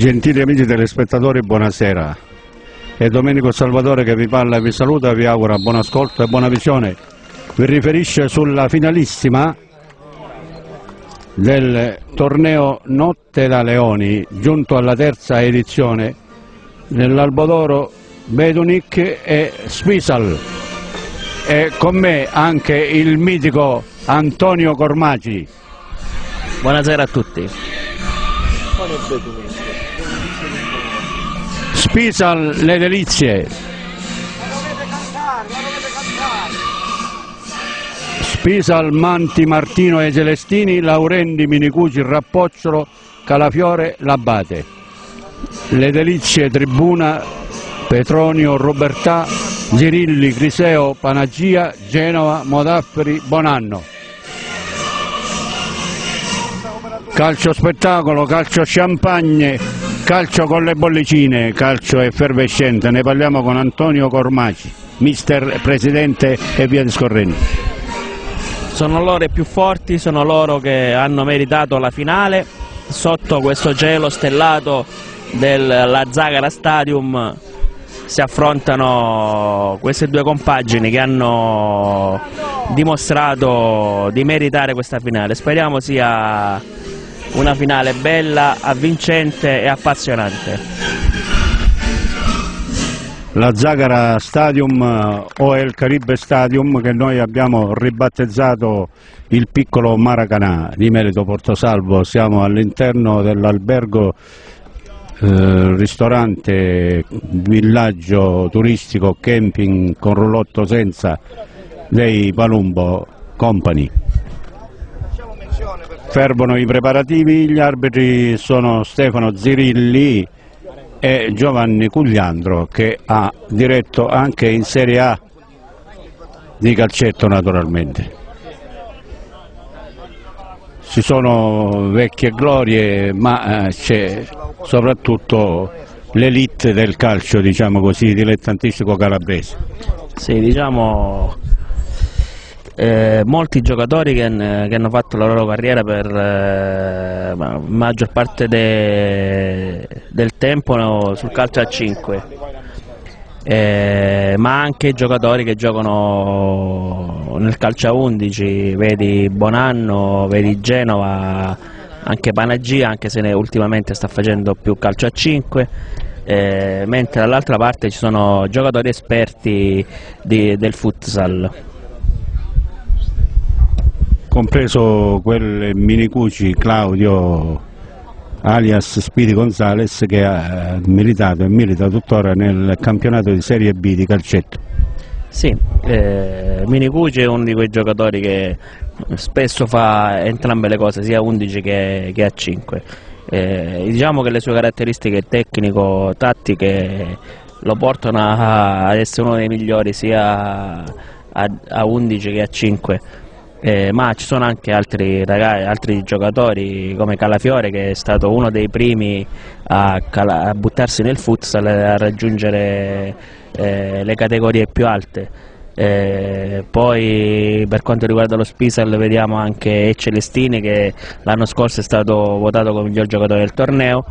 Gentili amici telespettatori, buonasera. È Domenico Salvatore che vi parla e vi saluta e vi augura buon ascolto e buona visione. Vi riferisce sulla finalissima del torneo Notte da Leoni, giunto alla terza edizione nell'Albodoro Bedunic e Spisal. E con me anche il mitico Antonio Cormaci. Buonasera a tutti. Spisal le delizie. Spisal Manti Martino e Celestini, Laurendi Minicuci Rappocciolo, Calafiore L'Abate. Le delizie Tribuna, Petronio Robertà, Girilli Criseo Panagia, Genova Modafferi Bonanno. Calcio spettacolo, calcio champagne, calcio con le bollicine, calcio effervescente. Ne parliamo con Antonio Cormaci, mister, presidente e via discorrendo. Sono loro i più forti, sono loro che hanno meritato la finale. Sotto questo cielo stellato della Zagara Stadium si affrontano queste due compagini che hanno dimostrato di meritare questa finale. Speriamo sia una finale bella, avvincente e appassionante. La Zagara Stadium o il Caribe Stadium, che noi abbiamo ribattezzato il piccolo Maracanã di Merito Portosalvo. Siamo all'interno dell'albergo ristorante villaggio turistico camping con roulotte senza dei Palumbo Company. Fervono i preparativi, gli arbitri sono Stefano Zirilli e Giovanni Cugliandro, che ha diretto anche in Serie A di calcetto naturalmente. Ci sono vecchie glorie, ma c'è soprattutto l'elite del calcio, diciamo così, dilettantistico calabrese. Sì, diciamo molti giocatori che hanno fatto la loro carriera per la maggior parte del tempo sul calcio a 5, ma anche giocatori che giocano nel calcio a 11, vedi Bonanno, vedi Genova, anche Panagia, anche se ultimamente sta facendo più calcio a 5, mentre dall'altra parte ci sono giocatori esperti del futsal. Compreso quel Minicuci Claudio alias Spiri Gonzales, che ha militato e milita tuttora nel campionato di Serie B di calcetto. Sì, Minicuci è uno di quei giocatori che spesso fa entrambe le cose, sia a 11 che a 5. Diciamo che le sue caratteristiche tecnico-tattiche lo portano ad essere uno dei migliori sia a 11 che a 5. Ma ci sono anche altri giocatori come Calafiore, che è stato uno dei primi a buttarsi nel futsal e a raggiungere le categorie più alte. Poi per quanto riguarda lo Spisal vediamo anche Celestini, che l'anno scorso è stato votato come miglior giocatore del torneo.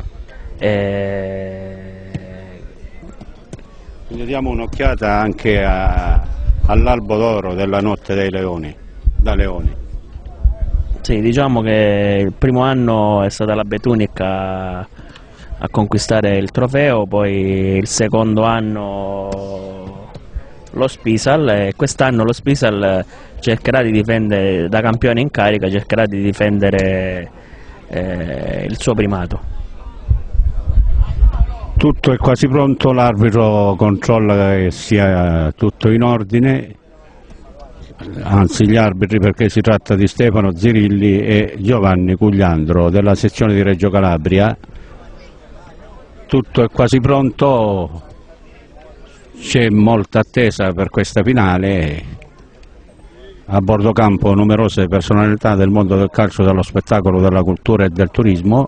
Diamo un'occhiata anche all'Albo d'Oro della Notte dei Leoni. Da Leoni. Sì, diciamo che il primo anno è stata la Bedunic a conquistare il trofeo, poi il secondo anno lo Spisal, e quest'anno lo Spisal cercherà di difendere, da campione in carica, cercherà di difendere il suo primato. Tutto è quasi pronto, l'arbitro controlla che sia tutto in ordine. Anzi, gli arbitri, perché si tratta di Stefano Zirilli e Giovanni Cugliandro della sezione di Reggio Calabria. Tutto è quasi pronto, c'è molta attesa per questa finale. A bordo campo numerose personalità del mondo del calcio, dello spettacolo, della cultura e del turismo,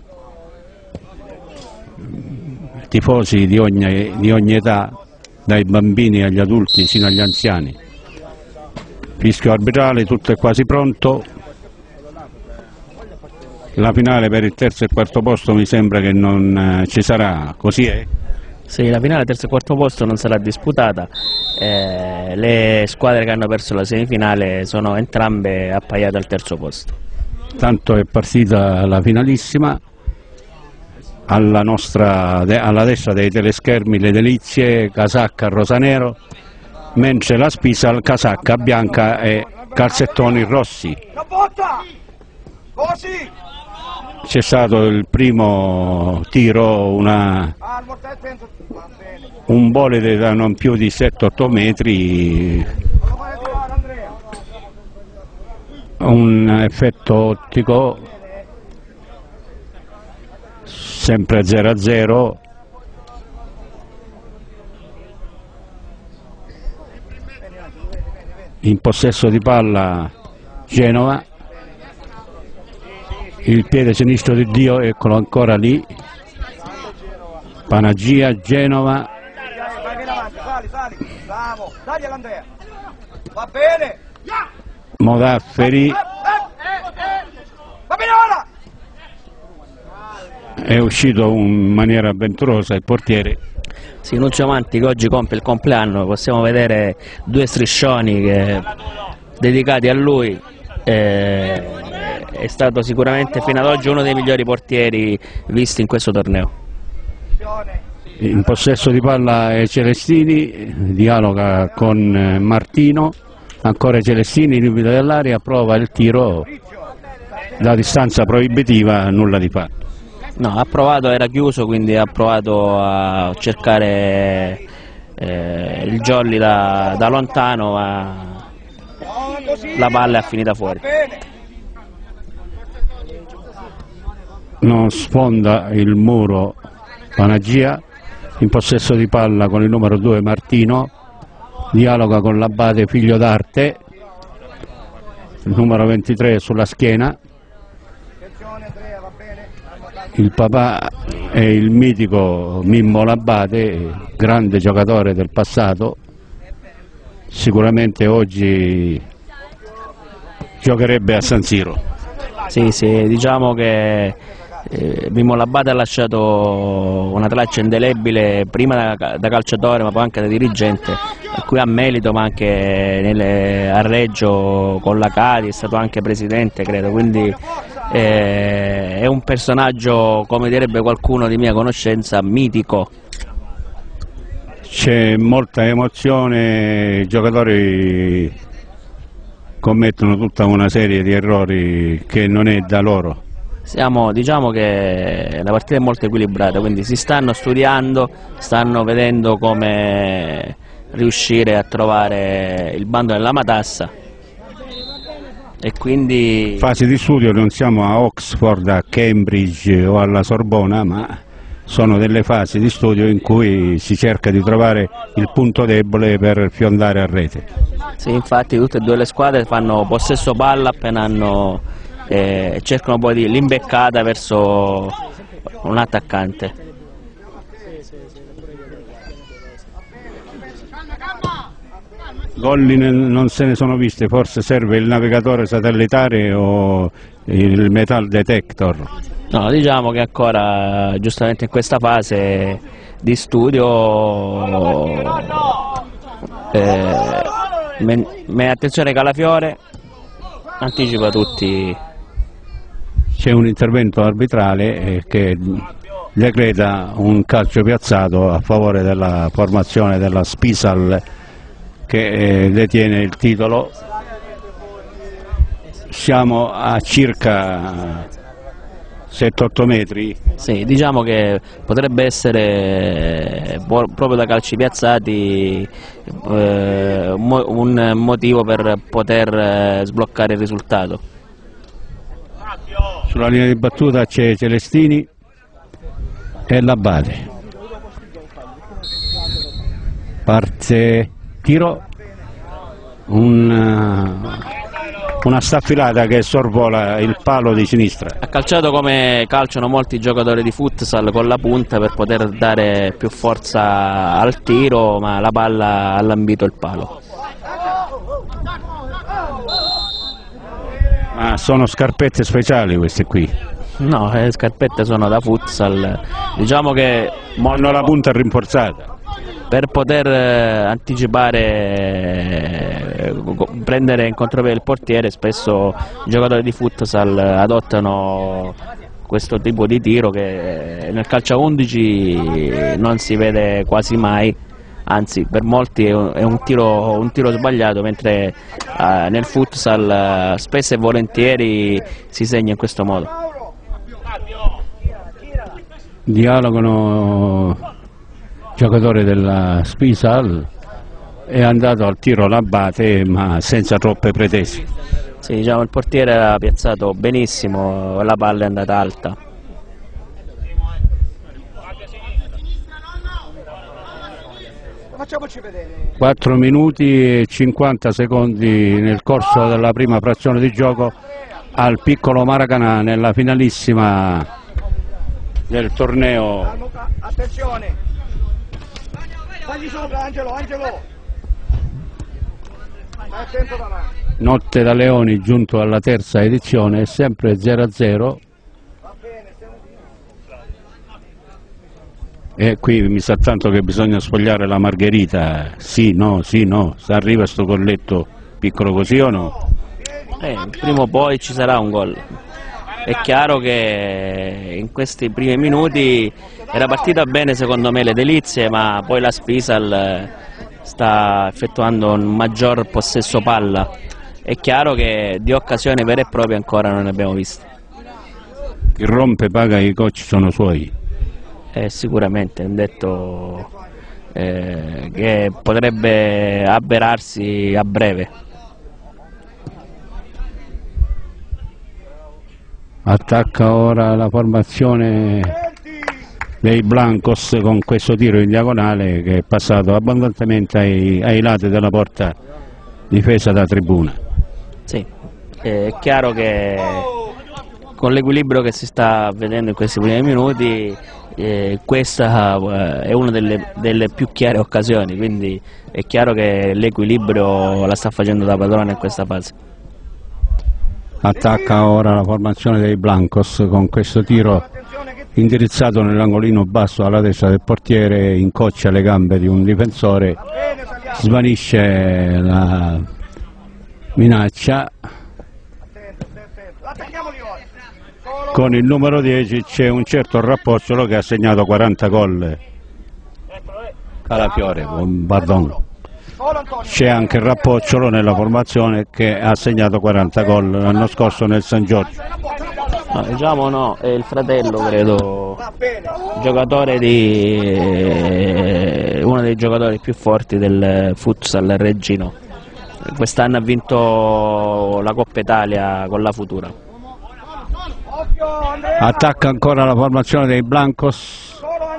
tifosi di ogni età, dai bambini agli adulti sino agli anziani. Fischio arbitrale, tutto è quasi pronto. La finale per il terzo e quarto posto mi sembra che non ci sarà, così è? Sì, la finale terzo e quarto posto non sarà disputata, le squadre che hanno perso la semifinale sono entrambe appaiate al terzo posto. Tanto è partita la finalissima, alla destra dei teleschermi le delizie, casacca rosanero, mentre la Spisal casacca bianca e calzettoni rossi. C'è stato il primo tiro, un bolide da non più di 7-8 metri, un effetto ottico, sempre 0-0. In possesso di palla Genova, il piede sinistro di Dio, eccolo ancora lì, Panagia, Genova. Modafferi è uscito in maniera avventurosa il portiere. Sì, Nuccio Manti che oggi compie il compleanno, possiamo vedere due striscioni dedicati a lui, è stato sicuramente fino ad oggi uno dei migliori portieri visti in questo torneo. In possesso di palla è Celestini, dialoga con Martino, ancora Celestini, limite dell'area, prova il tiro da distanza proibitiva, nulla di fatto. No, ha provato, era chiuso, quindi ha provato a cercare il jolly da lontano, ma la palla è finita fuori. Non sfonda il muro Panagia, in possesso di palla con il numero 2 Martino, dialoga con l'Abate Figlio d'Arte, il numero 23 sulla schiena. Il papà è il mitico Mimmo L'Abate, grande giocatore del passato, sicuramente oggi giocherebbe a San Siro. Sì, diciamo che Mimmo L'Abate ha lasciato una traccia indelebile prima da calciatore ma poi anche da dirigente, qui a Melito ma anche a Reggio con la Cadi, è stato anche presidente credo, quindi è un personaggio, come direbbe qualcuno di mia conoscenza, mitico. C'è molta emozione, i giocatori commettono tutta una serie di errori che non è da loro. Diciamo che la partita è molto equilibrata, quindi si stanno studiando, stanno vedendo come riuscire a trovare il bando nella matassa. E quindi... Fasi di studio, non siamo a Oxford, a Cambridge o alla Sorbona, ma sono delle fasi di studio in cui si cerca di trovare il punto debole per fiondare a rete. Sì, infatti tutte e due le squadre fanno possesso palla appena cercano poi di l'imbeccata verso un attaccante. Gol non se ne sono viste, forse serve il navigatore satellitare o il metal detector. No, diciamo che ancora giustamente in questa fase di studio attenzione Calafiore anticipa tutti. C'è un intervento arbitrale che decreta un calcio piazzato a favore della formazione della Spisal che detiene il titolo. Siamo a circa 7-8 metri. Sì, diciamo che potrebbe essere proprio da calci piazzati un motivo per poter sbloccare il risultato. Sulla linea di battuta c'è Celestini e l'Abate. Parte tiro, una staffilata che sorvola il palo di sinistra. Ha calciato come calciano molti giocatori di futsal con la punta per poter dare più forza al tiro, ma la palla ha lambito il palo. Ma sono scarpette speciali queste qui. No, le scarpette sono da futsal, diciamo che hanno la punta rinforzata. per poter anticipare, prendere in contropiede il portiere, spesso i giocatori di futsal adottano questo tipo di tiro che nel calcio a 11 non si vede quasi mai, anzi per molti è un tiro sbagliato, mentre nel futsal spesso e volentieri si segna in questo modo. Dialogano giocatore della Spisal, è andato al tiro l'Abate ma senza troppe pretese. Sì, diciamo il portiere era piazzato benissimo, la palla è andata alta. Facciamoci vedere. 4 minuti e 50 secondi nel corso della prima frazione di gioco al piccolo Maracanã nella finalissima del torneo. Attenzione! Fagli sopra, Angelo! Stai attento davanti. Notte da Leoni giunto alla terza edizione, è sempre 0-0. E qui mi sa tanto che bisogna sfogliare la margherita. Sì, no, se arriva sto colletto piccolo così o no? Prima o poi ci sarà un gol. È chiaro che in questi primi minuti era partita bene secondo me le Delizie, ma poi la Spisal sta effettuando un maggior possesso palla. È chiaro che di occasioni vere e proprie ancora non ne abbiamo viste. Chi rompe paga, i coach sono suoi. Sicuramente è un detto che potrebbe avverarsi a breve. Attacca ora la formazione dei Blancos con questo tiro in diagonale che è passato abbondantemente ai lati della porta difesa da tribuna. Sì, è chiaro che con l'equilibrio che si sta vedendo in questi primi minuti questa è una delle più chiare occasioni, quindi è chiaro che l'equilibrio la sta facendo da padrone in questa fase. Attacca ora la formazione dei Blancos con questo tiro indirizzato nell'angolino basso alla destra del portiere, incoccia le gambe di un difensore, svanisce la minaccia. Con il numero 10 c'è un certo Rappocciolo che ha segnato 40 gol. Calafiore, pardon. C'è anche Rappocciolo nella formazione che ha segnato 40 gol l'anno scorso nel San Giorgio. No, diciamo no, è il fratello, credo, giocatore uno dei giocatori più forti del futsal reggino. Quest'anno ha vinto la Coppa Italia con la Futura. Attacca ancora la formazione dei Blancos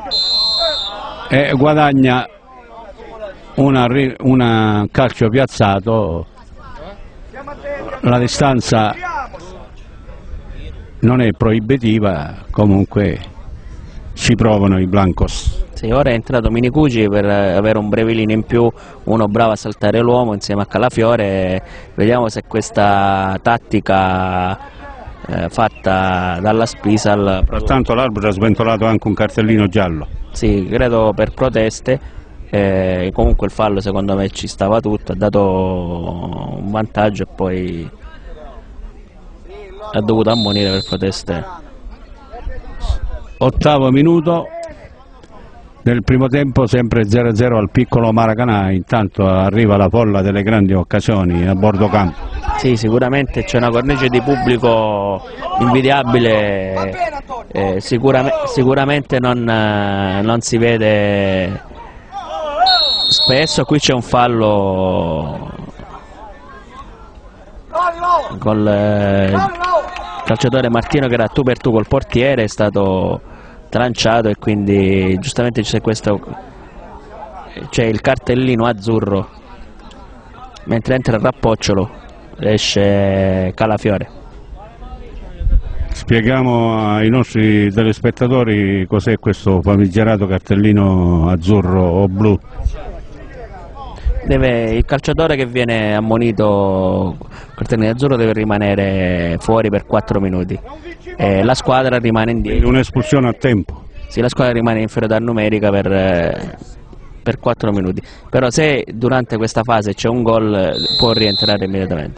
e guadagna un calcio piazzato. La distanza non è proibitiva, comunque ci provano i Blancos. Sì, ora è entrato Minicucci per avere un brevilino in più, uno bravo a saltare l'uomo insieme a Calafiore. Vediamo se questa tattica fatta dalla Spisal. Pertanto l'arbitro ha sventolato anche un cartellino giallo. Sì, credo per proteste. Comunque il fallo secondo me ci stava tutto, ha dato un vantaggio e poi ha dovuto ammonire per proteste. Ottavo minuto del primo tempo, sempre 0-0 al piccolo Maracanã. Intanto arriva la folla delle grandi occasioni a bordo campo. Sì, sicuramente c'è una cornice di pubblico invidiabile, sicuramente non si vede spesso. Qui c'è un fallo col calciatore Martino che era tu per tu col portiere, è stato tranciato e quindi giustamente c'è il cartellino azzurro, mentre entra il Rappocciolo esce Calafiore. Spieghiamo ai nostri telespettatori cos'è questo famigerato cartellino azzurro o blu. il calciatore che viene ammonito col ternino azzurro deve rimanere fuori per 4 minuti. La squadra rimane indietro. Un'espulsione a tempo. Sì, la squadra rimane in inferiorità numerica per 4 minuti. Però se durante questa fase c'è un gol può rientrare immediatamente.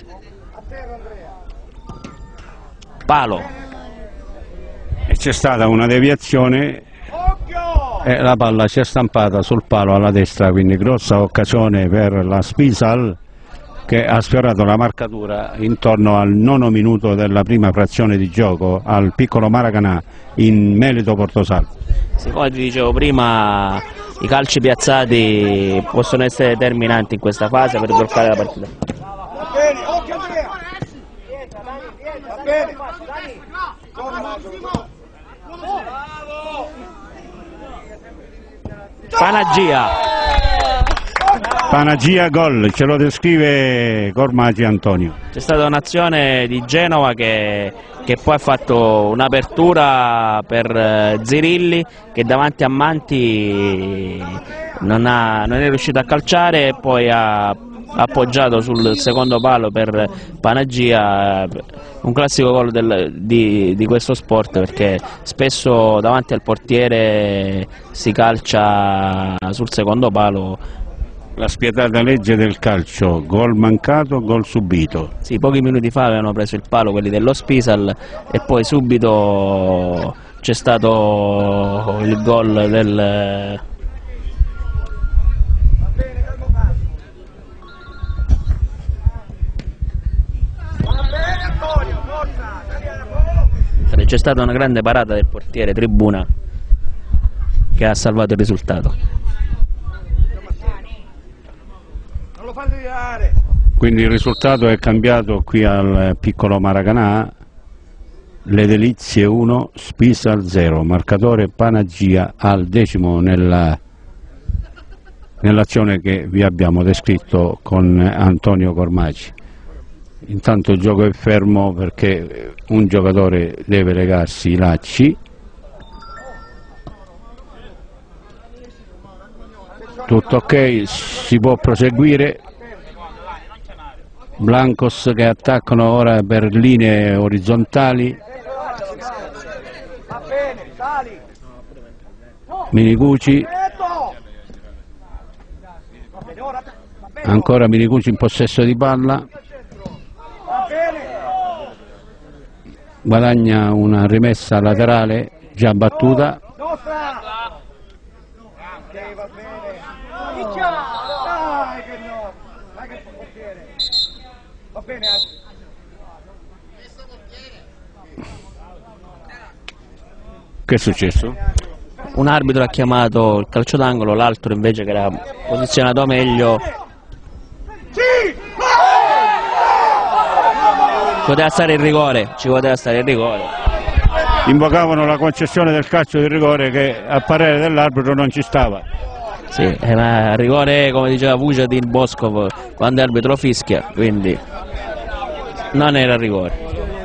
Palo. E c'è stata una deviazione e la palla si è stampata sul palo alla destra, quindi grossa occasione per la Spisal, che ha sfiorato la marcatura intorno al 9° minuto della prima frazione di gioco al piccolo Maracanã in Melito Portosalvo. Sì, come ti dicevo prima, i calci piazzati possono essere determinanti in questa fase per bloccare la partita. Va bene, occhio Andrea! Va bene! Panagia gol, ce lo descrive Gormagi Antonio. C'è stata un'azione di Genova che poi ha fatto un'apertura per Zirilli, che davanti a Manti non è riuscito a calciare, e poi ha appoggiato sul secondo palo per Panagia, un classico gol di questo sport, perché spesso davanti al portiere si calcia sul secondo palo. La spietata legge del calcio, gol mancato, gol subito. Sì, pochi minuti fa avevano preso il palo quelli dello Spisal e poi subito c'è stato il gol del... C'è stata una grande parata del portiere Tribuna che ha salvato il risultato. Non lo fate tirare! Quindi il risultato è cambiato qui al piccolo Maracanã, le Delizie 1, Spisal 0, marcatore Panagia al 10° nell'azione che vi abbiamo descritto con Antonio Gormagi. Intanto il gioco è fermo perché un giocatore deve legarsi i lacci. Tutto ok, si può proseguire. Blancos che attaccano ora per linee orizzontali. Va bene, sali! Minicucci, Va bene, ora... Va bene, ancora Minicucci in possesso di palla. va bene! Guadagna una rimessa laterale già battuta. Nostra! Ok, va bene! Dai che no! Dai che portiere! Va bene, Che è successo? Un arbitro ha chiamato il calcio d'angolo, l'altro invece che era posizionato meglio poteva stare il rigore, ci poteva stare il rigore. Invocavano la concessione del calcio di rigore che a parere dell'arbitro non ci stava. Sì, ma il rigore, come diceva Vujatin Boskov, quando l'arbitro fischia, quindi non era rigore.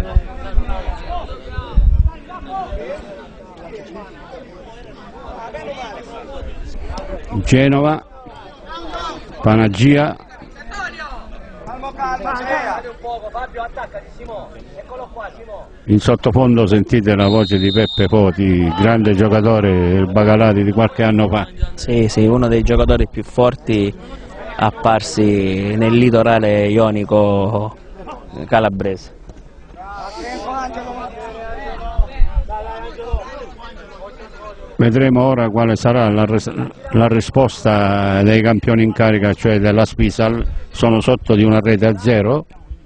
Genova, Panagia. In sottofondo sentite la voce di Peppe Poti, grande giocatore del Bacalati di qualche anno fa. Sì, sì, uno dei giocatori più forti apparsi nel litorale ionico calabrese. Vedremo ora quale sarà la risposta dei campioni in carica, cioè della Spisal. Sono sotto di una rete a 0.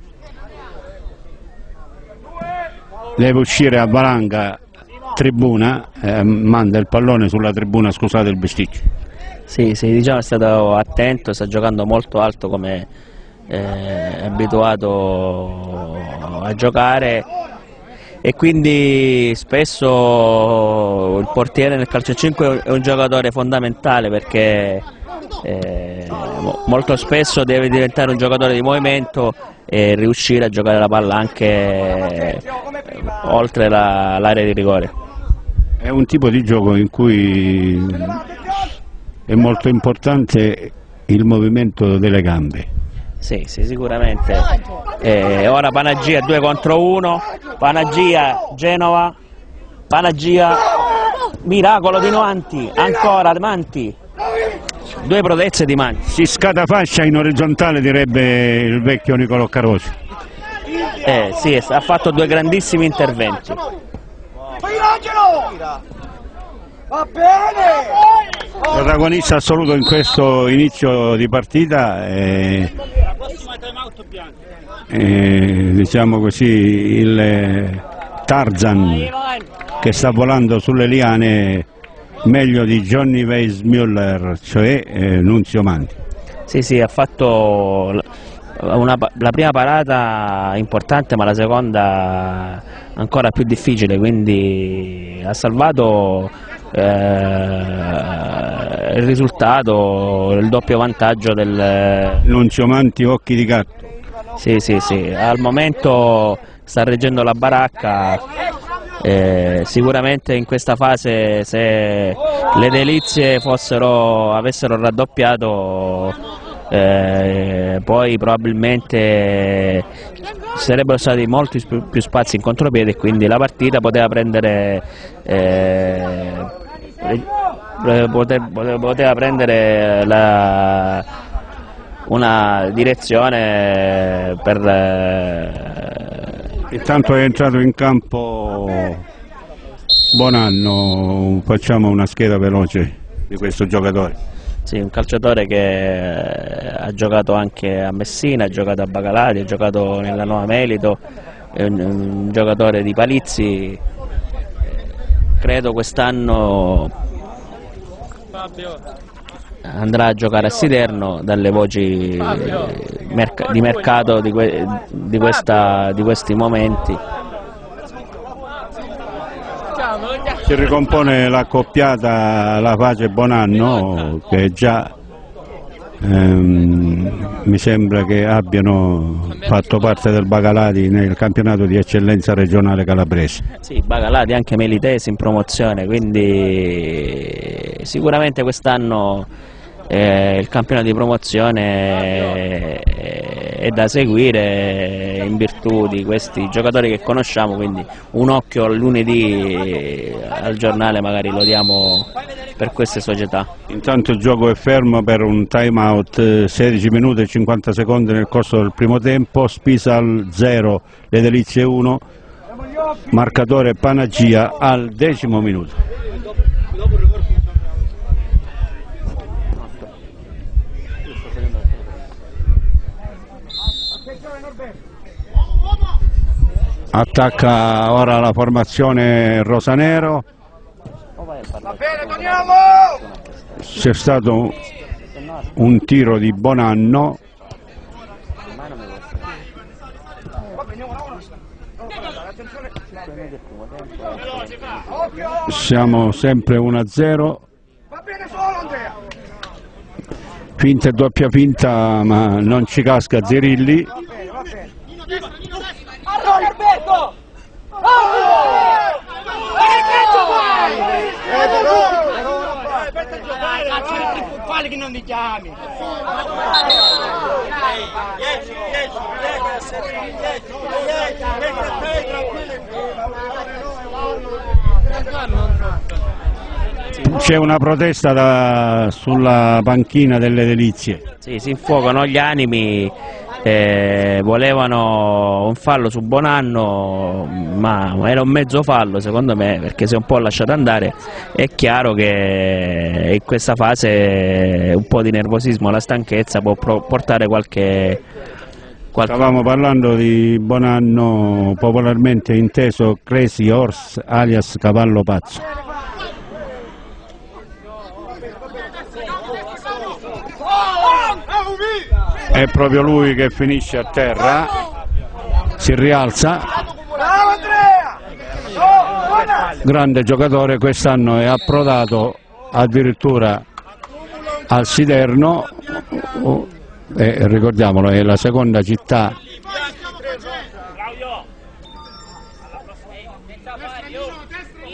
Deve uscire a valanga tribuna, manda il pallone sulla tribuna, scusate il bisticcio. Sì, sì, diciamo è stato attento, sta giocando molto alto come è abituato a giocare, e quindi spesso il portiere nel calcio a 5 è un giocatore fondamentale, perché molto spesso deve diventare un giocatore di movimento e riuscire a giocare la palla anche oltre l'area di rigore. È un tipo di gioco in cui è molto importante il movimento delle gambe. Sì, sicuramente. Ora Panagia 2 contro 1, Panagia, Genova, Panagia, miracolo di Manti, ancora Manti, 2 prodezze di Manti. Si scatafascia in orizzontale, direbbe il vecchio Nicolò Carosi. Sì, ha fatto 2 grandissimi interventi. Va bene! Protagonista assoluto in questo inizio di partita diciamo così, il Tarzan che sta volando sulle liane meglio di Johnny Weissmuller, cioè Nunzio Manti. Sì, ha fatto la prima parata importante, ma la seconda ancora più difficile, quindi ha salvato il risultato, il doppio vantaggio del Nunzio Manti, occhi di gatto. Sì, al momento sta reggendo la baracca. Sicuramente in questa fase, se le delizie avessero raddoppiato, poi probabilmente sarebbero stati molti più spazi in contropiede e quindi la partita poteva prendere una direzione Intanto è entrato in campo Bonanno, facciamo una scheda veloce di questo giocatore. Sì, un calciatore che ha giocato anche a Messina, ha giocato a Bacalati, ha giocato nella Nuova Melito, è un giocatore di Palizzi. Credo quest'anno andrà a giocare a Siderno, dalle voci di mercato di questi momenti. Si ricompone l'accoppiata La Pace Bonanno, che già mi sembra che abbiano fatto parte del Bacalati nel campionato di eccellenza regionale calabrese. Sì, Bacalati anche Melitesi in promozione, quindi sicuramente quest'anno il campionato di promozione è da seguire in virtù di questi giocatori che conosciamo, quindi un occhio al lunedì al giornale magari lo diamo per queste società. Intanto il gioco è fermo per un time out, 16 minuti e 50 secondi nel corso del primo tempo, Spisal 0, Le Delizie 1, marcatore Panagia al 10° minuto. Attacca ora la formazione rosanero. Va bene, torniamo! C'è stato un tiro di Bonanno. Siamo sempre 1-0. Va bene solo, Andrea! Finta e doppia finta, ma non ci casca Zirilli. Va bene. Allora, Alberto! Falli che non li chiami. C'è una protesta sulla panchina delle Delizie. Sì, si infuocano gli animi, volevano un fallo su Bonanno, ma era un mezzo fallo secondo me, perché si è un po' lasciato andare. È chiaro che in questa fase un po' di nervosismo, la stanchezza può portare qualche... Stavamo parlando di Bonanno, popolarmente inteso Crazy Horse alias Cavallo Pazzo. È proprio lui che finisce a terra, si rialza. Bravo Andrea! Grande giocatore, quest'anno è approdato addirittura al Siderno, ricordiamolo, è la seconda città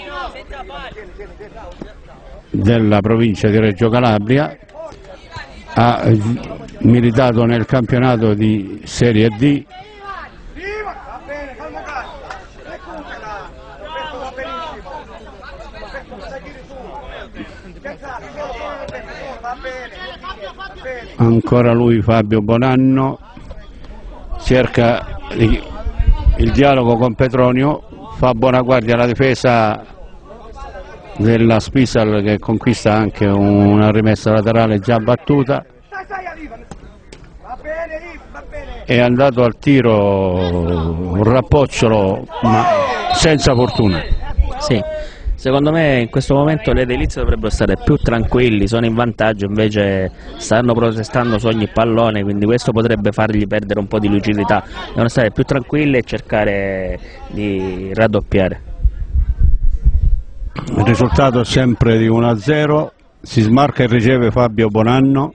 della provincia di Reggio Calabria. ha militato nel campionato di Serie D. Va bene, calmo calmo. Recupera. Roberto va benissimo. Roberto non sai chi tu. Scherzate, solo, va bene. Va bene. Ancora lui, Fabio Bonanno, cerca il dialogo con Petronio, fa buona guardia alla difesa della Spisal che conquista anche una rimessa laterale già battuta. Va bene, va bene. È andato al tiro un rappocciolo ma senza fortuna. Sì, secondo me in questo momento le Delizia dovrebbero stare più tranquilli, sono in vantaggio, invece stanno protestando su ogni pallone, quindi questo potrebbe fargli perdere un po' di lucidità. Devono stare più tranquilli e cercare di raddoppiare. Il risultato è sempre di 1-0, si smarca e riceve Fabio Bonanno.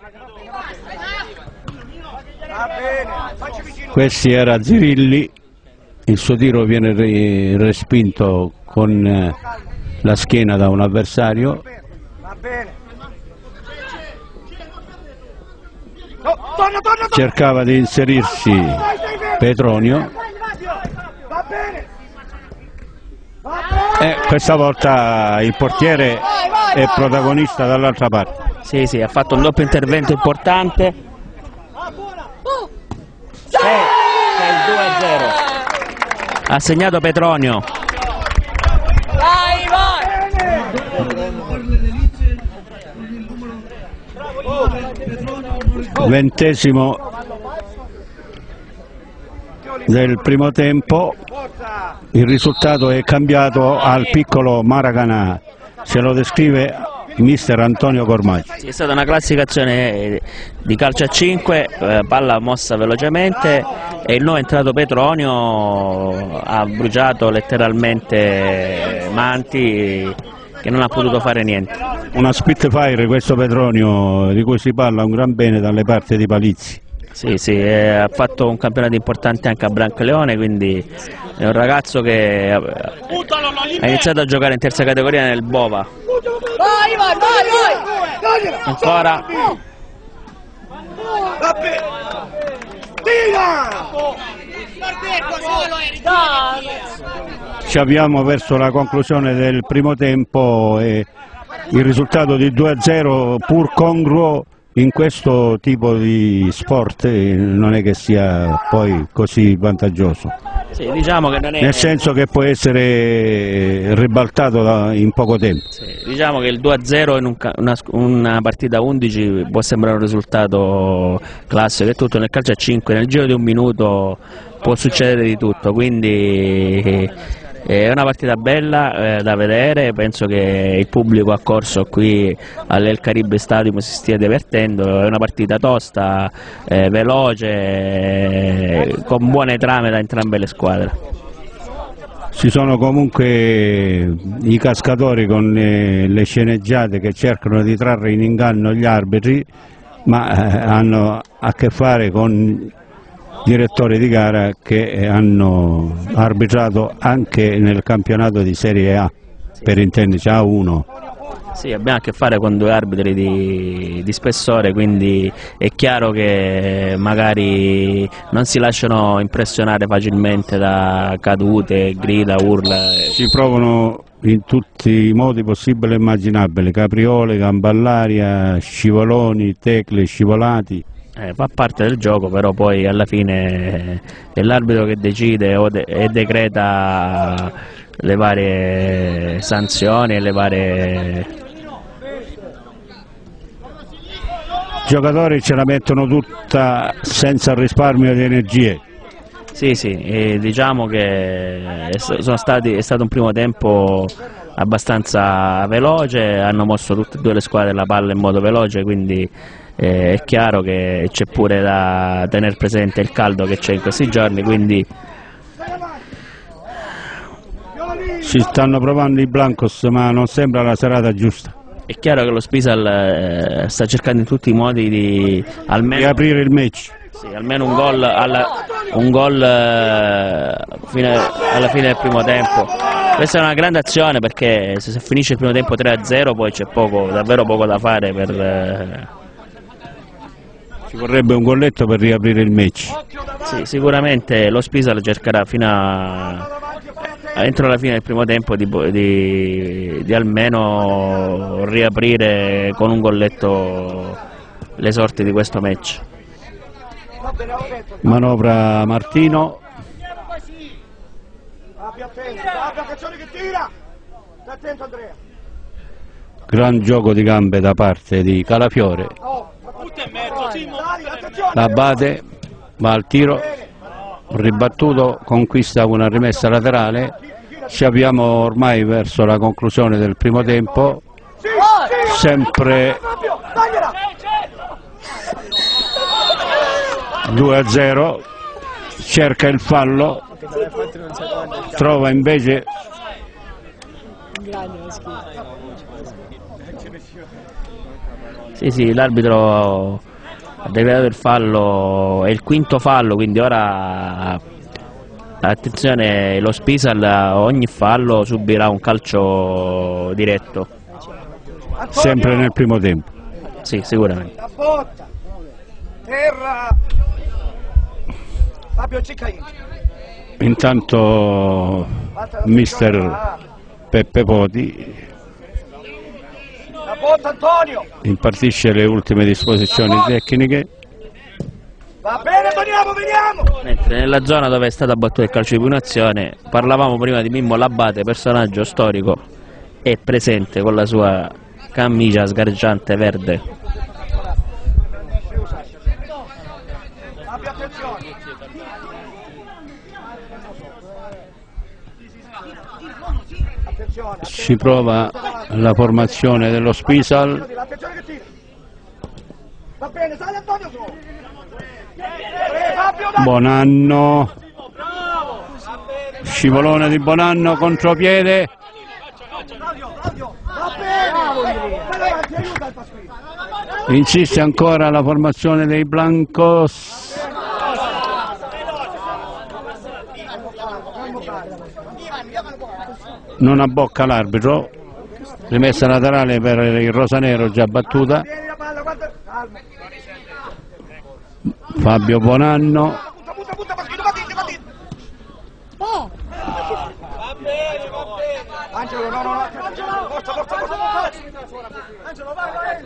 Va bene, facci vicino. Questi era Zirilli, il suo tiro viene respinto con la schiena da un avversario. Va bene. No, torna. Cercava di inserirsi Petronio Va bene. e questa volta il portiere è protagonista dall'altra parte. Sì, ha fatto un doppio intervento importante. È il 2-0. Ha segnato Petronio. Ventesimo del primo tempo, il risultato è cambiato al piccolo Maracanã, se lo descrive mister Antonio Cormaggi. Sì, è stata una classificazione di calcio a 5, palla mossa velocemente e il nuovo entrato Petronio ha bruciato letteralmente Manti che non ha potuto fare niente. Una spitfire questo Petronio di cui si parla un gran bene dalle parti di Palizzi. Sì, ha fatto un campionato importante anche a Brancaleone, quindi è un ragazzo che ha iniziato a giocare in terza categoria nel Bova. Vai. Ancora. Va bene. Tira. Ci avviamo verso la conclusione del primo tempo e il risultato di 2-0 pur congruo in questo tipo di sport non è che sia poi così vantaggioso. Sì, diciamo che non è... Nel senso che può essere ribaltato in poco tempo. Sì, diciamo che il 2-0 in una partita 11 può sembrare un risultato classico, è tutto nel calcio a 5, nel giro di un minuto può succedere di tutto, quindi è una partita bella da vedere, penso che il pubblico accorso qui all'El Caribe Stadium si stia divertendo, è una partita tosta, veloce, con buone trame da entrambe le squadre. Ci sono comunque i cascatori con le sceneggiate che cercano di trarre in inganno gli arbitri, ma hanno a che fare con direttori di gara che hanno arbitrato anche nel campionato di Serie A, per intenderci A1. Sì, abbiamo a che fare con due arbitri di spessore, quindi è chiaro che magari non si lasciano impressionare facilmente da cadute, grida, urla. Si provano in tutti i modi possibili e immaginabili, capriole, gamballaria, scivoloni, tecle, scivolati. Fa parte del gioco, però poi alla fine è l'arbitro che decide e decreta le varie sanzioni e le varie... I giocatori ce la mettono tutta senza risparmio di energie. Sì, diciamo che è stato un primo tempo abbastanza veloce, hanno mosso tutte e due le squadre la palla in modo veloce, quindi è chiaro che c'è pure da tenere presente il caldo che c'è in questi giorni, quindi si stanno provando i blancos, ma non sembra la serata giusta. è chiaro che lo Spisal sta cercando in tutti i modi di almeno aprire il match. Sì, almeno un gol alla fine del primo tempo. Questa è una grande azione, perché se finisce il primo tempo 3-0 poi c'è davvero poco da fare Ci vorrebbe un golletto per riaprire il match. Sì, sicuramente lo Spisal cercherà entro la fine del primo tempo di almeno riaprire con un golletto le sorti di questo match. Manovra Martino. Gran gioco di gambe da parte di Calafiore. L'Abate va al tiro, ribattuto, conquista una rimessa laterale. Ci avviamo ormai verso la conclusione del primo tempo, sempre 2-0, cerca il fallo, trova invece sì, l'arbitro ha decretato il fallo, è il quinto fallo, quindi ora attenzione, lo Spisal ogni fallo subirà un calcio diretto. Sempre nel primo tempo. Sì, sicuramente. La botta, terra, Fabio Ciccaini. Intanto mister Peppe Poti La botta Antonio. impartisce le ultime disposizioni tecniche. Va bene, veniamo. Mentre nella zona dove è stato abbattuto il calcio di punizione, parlavamo prima di Mimmo L'Abate, personaggio storico e presente con la sua camicia sgargiante verde. Abbia attenzione. Attenzione. Si prova la formazione dello Spisal. Attenzione che tira. Va bene, sale Antonio su. Fabio, dai. Bonanno, scivolone di Bonanno, contropiede, Va bene. Vai avanti, aiuta il Pasquino. insiste ancora la formazione dei Blancos, non abbocca l'arbitro, rimessa laterale per il rosanero già battuta. Tieni la palla, guarda. Calma. Fabio Bonanno, Butta, Pasquino, va dentro. Va bene. Angelo, no. Angelo. Forza. Angelo, vai.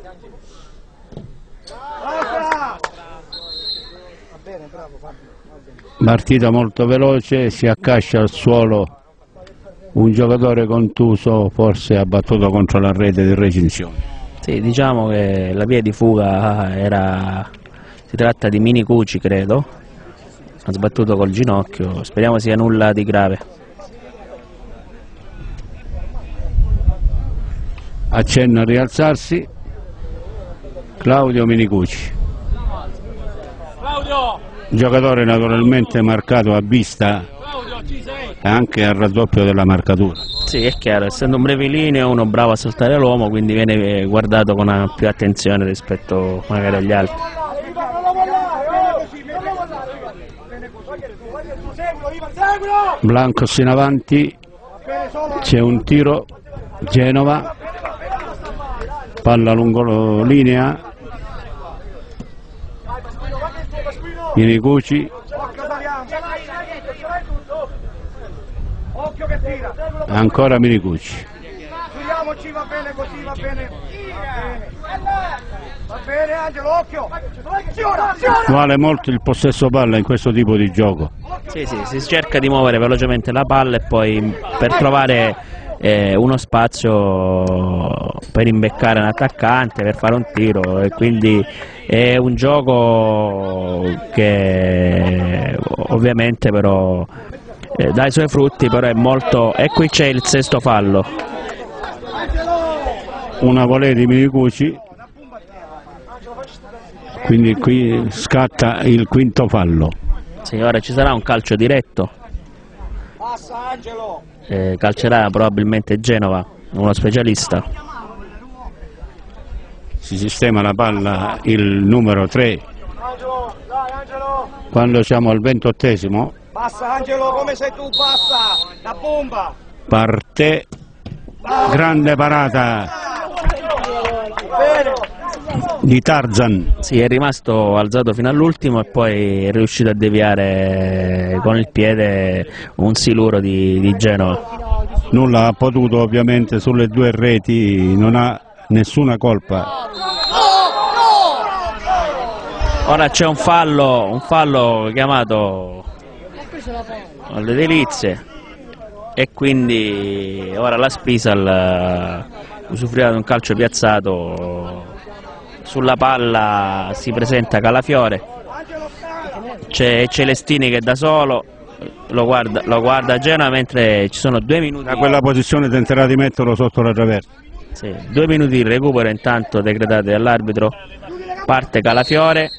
Basta. Va bene, bravo Fabio. Va bene. partita molto veloce, si accascia al suolo un giocatore contuso, forse ha battuto contro la rete di recinzione. Sì, diciamo che la via di fuga si tratta di Mini Cuci, credo, ha sbattuto col ginocchio, speriamo sia nulla di grave. Accenna a rialzarsi Claudio Minicucci, giocatore naturalmente marcato a vista e anche al raddoppio della marcatura. Sì, è chiaro, essendo un brevilineo, uno bravo a saltare l'uomo, quindi viene guardato con più attenzione rispetto magari agli altri. Blancos in avanti, c'è un tiro, Genova, palla lungo linea, Minicucci, Occhio che tira. ancora Minicucci. Giriamoci, va bene così, va bene. Va bene Angelo, occhio. Signora. Vale molto il possesso palla in questo tipo di gioco. Sì, si cerca di muovere velocemente la palla e poi per trovare uno spazio per imbeccare un attaccante, per fare un tiro, e quindi è un gioco che ovviamente però dà i suoi frutti, però è molto... E qui c'è il sesto fallo. Una volée di Minicucci, quindi qui scatta il quinto fallo. Sì, ora ci sarà un calcio diretto, Passa Angelo. calcerà probabilmente Genova, uno specialista. Si sistema la palla il numero 3 Angelo, dai Angelo. quando siamo al 28esimo. Passa Angelo, come sei tu, passa. La bomba. Parte, grande parata Bene. di Tarzan. Sì, è rimasto alzato fino all'ultimo e poi è riuscito a deviare con il piede un siluro di Genova. Nulla ha potuto ovviamente sulle due reti, non ha nessuna colpa. Ora c'è un fallo chiamato alle delizie e quindi ora la Spisal usufruirà di un calcio piazzato. Sulla palla si presenta Calafiore, c'è Celestini che da solo lo guarda Genoa mentre ci sono 2 minuti. Da quella posizione tenterà di metterlo sotto la traversa. Sì, 2 minuti di recupero intanto decretati dall'arbitro. Parte Calafiore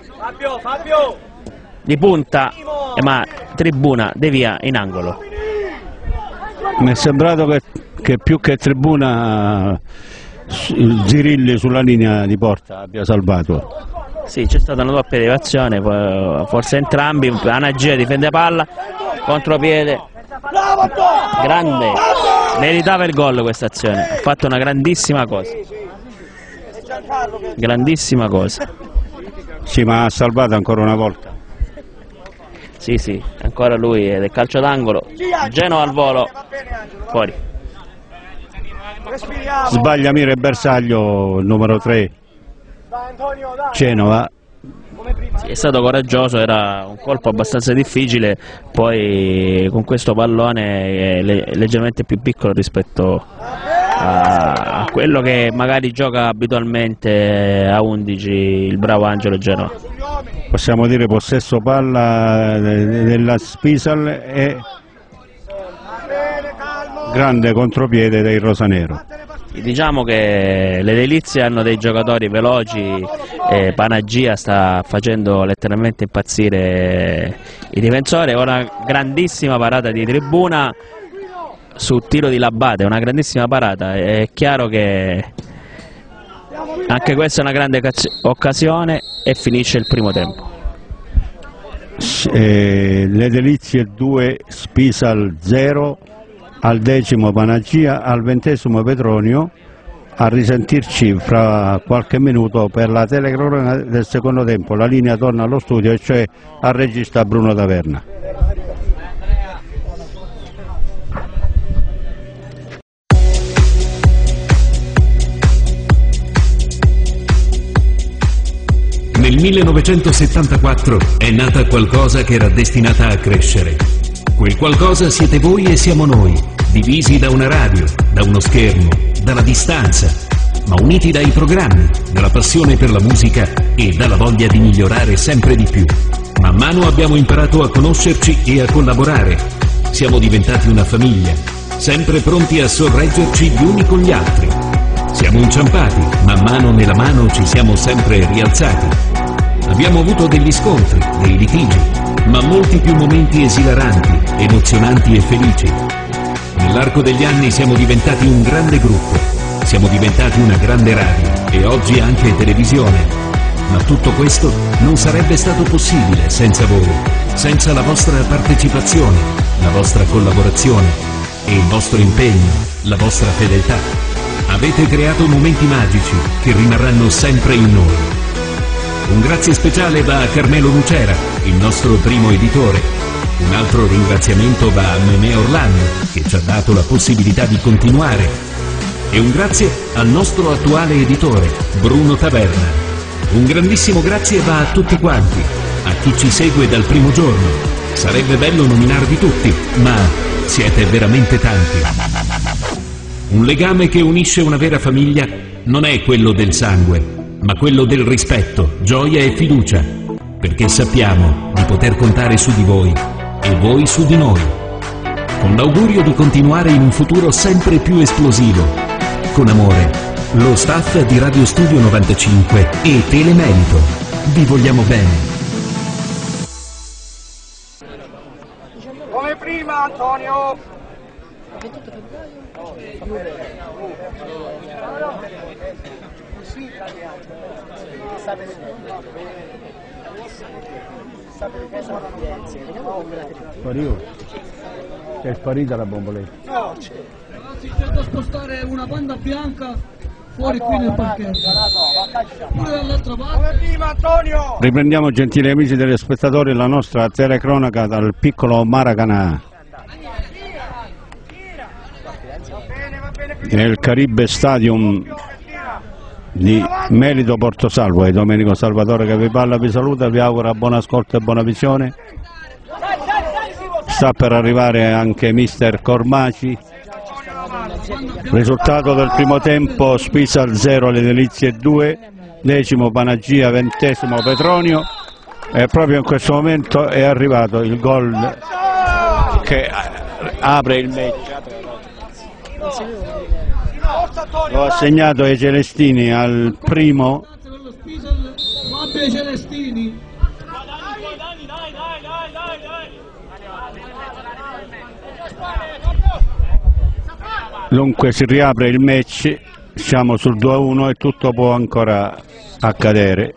di punta, ma Tribuna devia in angolo. Mi è sembrato che più che Tribuna Zirilli sulla linea di porta abbia salvato. Sì, c'è stata una doppia deviazione, forse entrambi. Anagia difende palla, contropiede, grande, meritava il gol questa azione, ha fatto una grandissima cosa, grandissima cosa. Sì, ma ha salvato ancora una volta. Sì, ancora lui ed è calcio d'angolo. Genova al volo, fuori. Sbaglia Miro e Bersaglio, numero 3, Genova. Sì, è stato coraggioso, era un colpo abbastanza difficile, poi con questo pallone è leggermente più piccolo rispetto a quello che magari gioca abitualmente a 11 il bravo Angelo Genova. Possiamo dire possesso palla della Spisal e grande contropiede dei rosanero. Diciamo che le delizie hanno dei giocatori veloci, Panagia sta facendo letteralmente impazzire i difensori. Una grandissima parata di Tribuna su tiro di Labate, una grandissima parata. È chiaro che anche questa è una grande occasione e finisce il primo tempo. Le delizie 2, Spisal 0, al 10° Panagia, al 20° Petronio. A risentirci fra qualche minuto per la telecronaca del secondo tempo. La linea torna allo studio e cioè al regista Bruno Taverna. Nel 1974 è nata qualcosa che era destinata a crescere. Quel qualcosa siete voi e siamo noi, divisi da una radio, da uno schermo, dalla distanza, ma uniti dai programmi, dalla passione per la musica e dalla voglia di migliorare sempre di più. Man mano abbiamo imparato a conoscerci e a collaborare. Siamo diventati una famiglia, sempre pronti a sorreggerci gli uni con gli altri. Siamo inciampati, man mano nella mano ci siamo sempre rialzati. Abbiamo avuto degli scontri, dei litigi, ma molti più momenti esilaranti, emozionanti e felici. Nell'arco degli anni siamo diventati un grande gruppo, siamo diventati una grande radio e oggi anche televisione. Ma tutto questo non sarebbe stato possibile senza voi, senza la vostra partecipazione, la vostra collaborazione e il vostro impegno, la vostra fedeltà. Avete creato momenti magici che rimarranno sempre in noi. Un grazie speciale va a Carmelo Lucera, il nostro primo editore. Un altro ringraziamento va a Memè Orlando, che ci ha dato la possibilità di continuare. E un grazie al nostro attuale editore, Bruno Taverna. Un grandissimo grazie va a tutti quanti, a chi ci segue dal primo giorno. Sarebbe bello nominarvi tutti, ma siete veramente tanti. Un legame che unisce una vera famiglia non è quello del sangue, ma quello del rispetto, gioia e fiducia, perché sappiamo di poter contare su di voi e voi su di noi, con l'augurio di continuare in un futuro sempre più esplosivo. Con amore, lo staff di Radio Studio 95 e Telemerito. Vi vogliamo bene. Come prima, Antonio! Sparivo. È sparita la bomboletta. No, Ragazzi, c'è da spostare una banda bianca fuori qui nel parchetto. Pure dall'altra parte. Come prima, Antonio! Riprendiamo, gentili amici telespettatori, la nostra telecronaca dal piccolo Maracanã, nel Caribe Stadium di Melito Portosalvo. E Domenico Salvatore che vi parla, vi saluta, vi augura buon ascolto e buona visione. Sta per arrivare anche mister Cormaci. Risultato del primo tempo: Spisal 0, Le Delizie 2, decimo Panagia, 20° Petronio, e proprio in questo momento è arrivato il gol che apre il match. Lo ha segnato ai Celestini al primo. Guarda i Celestini. Dunque si riapre il match, siamo sul 2-1 e tutto può ancora accadere.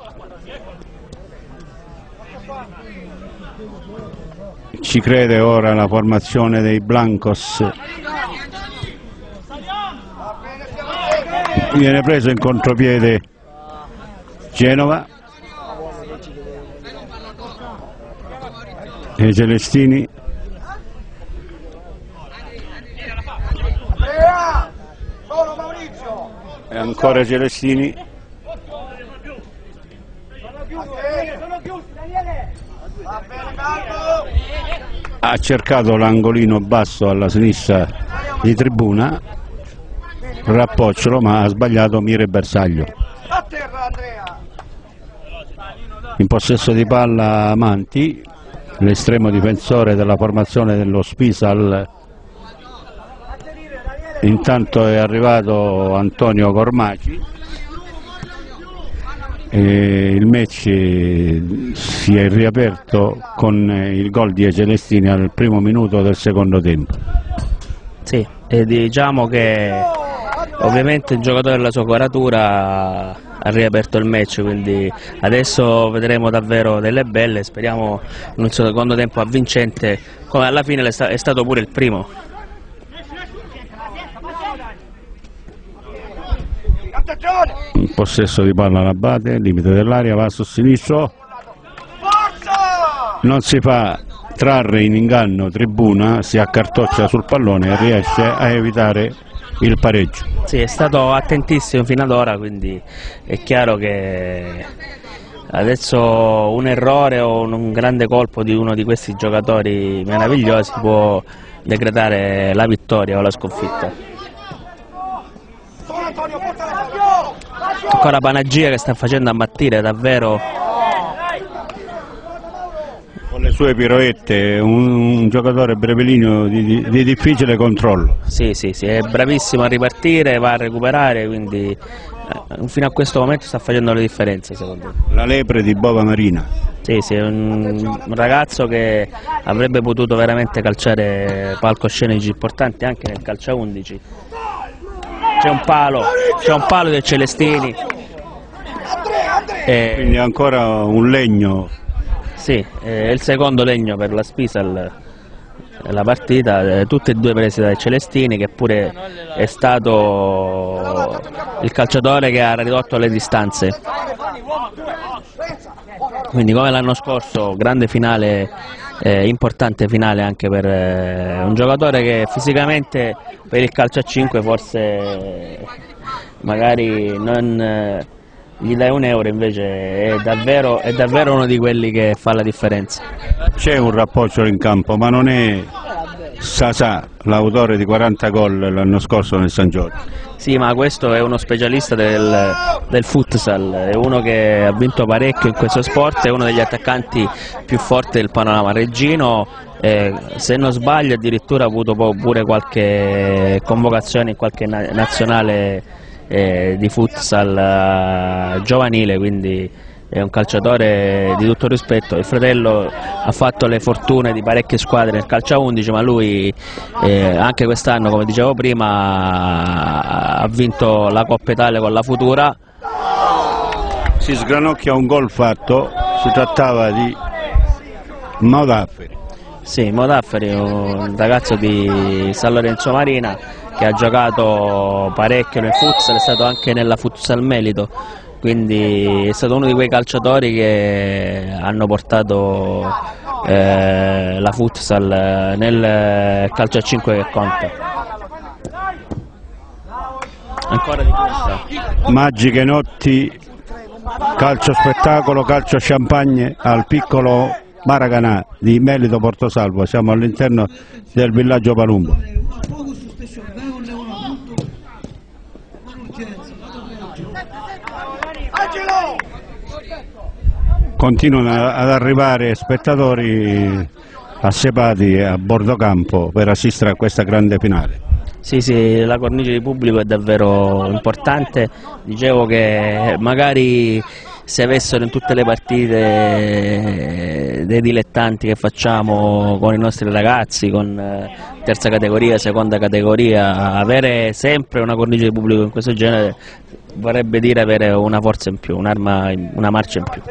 Ci crede ora la formazione dei Blancos. Viene preso in contropiede Genova e i Celestini. Solo Maurizio! E ancora Celestini. Sono chiusi, Daniele! Va bene, caldo! Ha cercato l'angolino basso alla sinistra di tribuna Rappocciolo, ma ha sbagliato Mire Bersaglio. A terra, Andrea! In possesso di palla Manti, l'estremo difensore della formazione dello Spisal. Intanto è arrivato Antonio Cormaci e il match si è riaperto con il gol di Celestini al primo minuto del secondo tempo. Sì, e diciamo che ovviamente il giocatore della sua quadratura ha riaperto il match, quindi adesso vedremo davvero delle belle, speriamo in un secondo tempo avvincente, come alla fine è stato pure il primo. In possesso di palla l'Abate, limite dell'area, va sul sinistro, non si fa trarre in inganno Tribuna, si accartoccia sul pallone e riesce a evitare il pareggio. Sì, è stato attentissimo fino ad ora, quindi è chiaro che adesso un errore o un grande colpo di uno di questi giocatori meravigliosi può decretare la vittoria o la sconfitta. Ancora Panagia che sta facendo ammattire davvero con le sue piroette, un giocatore brevelineo di difficile controllo. Sì, è bravissimo a ripartire, va a recuperare, quindi fino a questo momento sta facendo la differenza, secondo me. La lepre di Bova Marina. Sì, è un ragazzo che avrebbe potuto veramente calciare palcoscenici importanti anche nel calcio a 11. C'è un palo del Celestini. Quindi ancora un legno. Sì, è il secondo legno per la Spisal la partita, tutte e due prese dai Celestini, che pure è stato il calciatore che ha ridotto le distanze. Quindi come l'anno scorso, grande finale, importante finale anche per un giocatore che fisicamente per il calcio a 5 forse magari non gli dai €1, invece è davvero uno di quelli che fa la differenza. C'è un Rappocciolo in campo, ma non è Sasà, l'autore di 40 gol l'anno scorso nel San Giorgio. Sì, ma questo è uno specialista del futsal, è uno che ha vinto parecchio in questo sport, è uno degli attaccanti più forti del panorama reggino, se non sbaglio addirittura ha avuto pure qualche convocazione in qualche nazionale di futsal giovanile, quindi è un calciatore di tutto rispetto. Il fratello ha fatto le fortune di parecchie squadre nel calcio a 11, ma lui anche quest'anno, come dicevo prima, ha vinto la Coppa Italia con la Futura. Si sgranocchia un gol fatto, si trattava di Modafferi. Sì, Modafferi, un ragazzo di San Lorenzo Marina che ha giocato parecchio nel futsal, è stato anche nella Futsal Melito, quindi è stato uno di quei calciatori che hanno portato la futsal nel calcio a 5 che conta. Ancora di questa. Magiche notti, calcio spettacolo, calcio champagne al piccolo Maracanã di Melito Portosalvo. Siamo all'interno del villaggio Palumbo. Continuano ad arrivare spettatori assepati a bordo campo per assistere a questa grande finale. Sì, la cornice di pubblico è davvero importante. Dicevo che magari se avessero in tutte le partite dei dilettanti che facciamo con i nostri ragazzi, con terza categoria, seconda categoria, avere sempre una cornice di pubblico in questo genere vorrebbe dire avere una forza in più, un'arma, una marcia in più.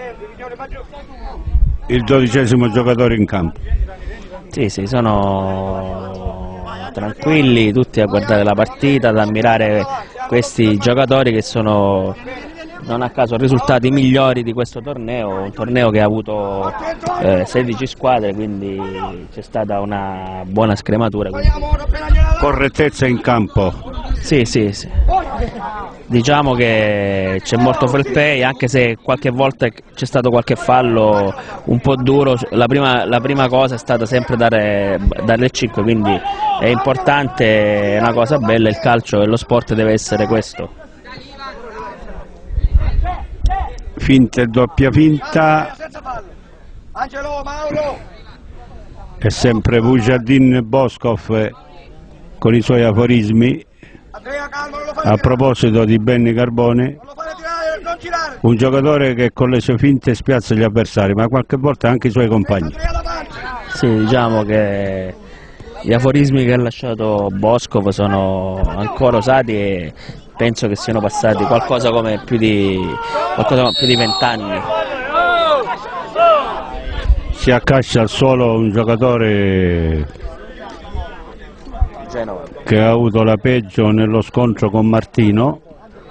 Il 12° giocatore in campo. Sì, sono tranquilli tutti a guardare la partita, ad ammirare questi giocatori che sono non a caso risultati migliori di questo torneo, un torneo che ha avuto 16 squadre, quindi c'è stata una buona scrematura. Quindi... Correttezza in campo. Sì. Diciamo che c'è molto fair play, anche se qualche volta c'è stato qualche fallo un po' duro. La prima cosa è stata sempre dare il 5, quindi è importante, è una cosa bella, il calcio e lo sport deve essere questo. Finta e doppia finta. È sempre Vujadin Boskov con i suoi aforismi. A proposito di Benny Carbone, un giocatore che con le sue finte spiazza gli avversari, ma qualche volta anche i suoi compagni. Sì, diciamo che gli aforismi che ha lasciato Boskov sono ancora usati e penso che siano passati qualcosa come più di 20 anni. Si accascia al suolo un giocatore Genova, che ha avuto la peggio nello scontro con Martino.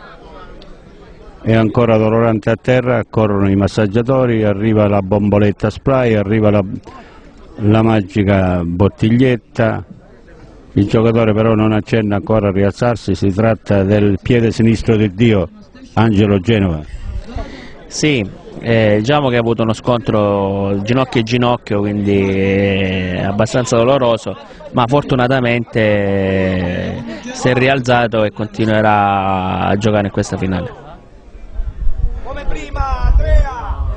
È ancora dolorante a terra, corrono i massaggiatori, arriva la bomboletta spray, arriva la magica bottiglietta. Il giocatore però non accenna ancora a rialzarsi, si tratta del piede sinistro di Dio, Angelo Genova. Sì, diciamo che ha avuto uno scontro ginocchio e ginocchio, quindi è abbastanza doloroso, ma fortunatamente si è rialzato e continuerà a giocare in questa finale. Come prima, Andrea!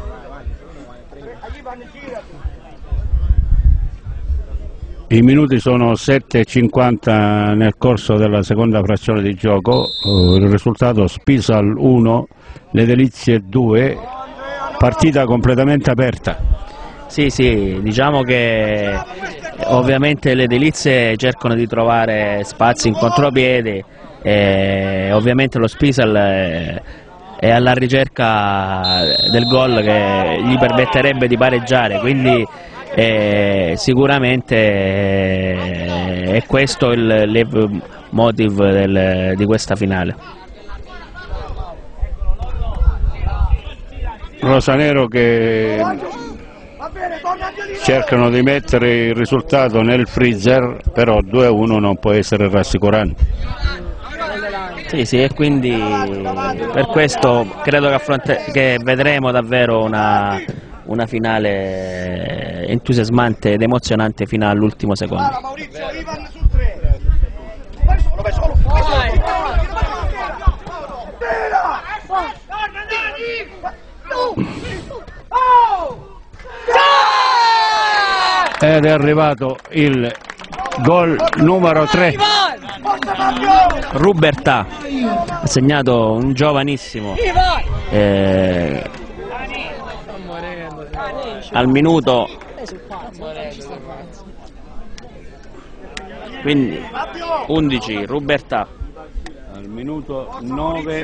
I minuti sono 7:50 nel corso della seconda frazione di gioco, il risultato Spisal 1, Le Delizie 2, partita completamente aperta. Sì, diciamo che ovviamente le Delizie cercano di trovare spazi in contropiede e ovviamente lo Spisal è alla ricerca del gol che gli permetterebbe di pareggiare, quindi sicuramente è questo il leitmotiv di questa finale. Rosanero che cercano di mettere il risultato nel freezer, però 2-1 non può essere rassicurante. Sì, e quindi per questo credo che vedremo davvero una finale entusiasmante ed emozionante fino all'ultimo secondo. Maurizio, Ivan sul 3. Vai solo. Ed è arrivato il gol numero 3. Rubertà ha segnato un giovanissimo al minuto, quindi 11 Rubertà al minuto 9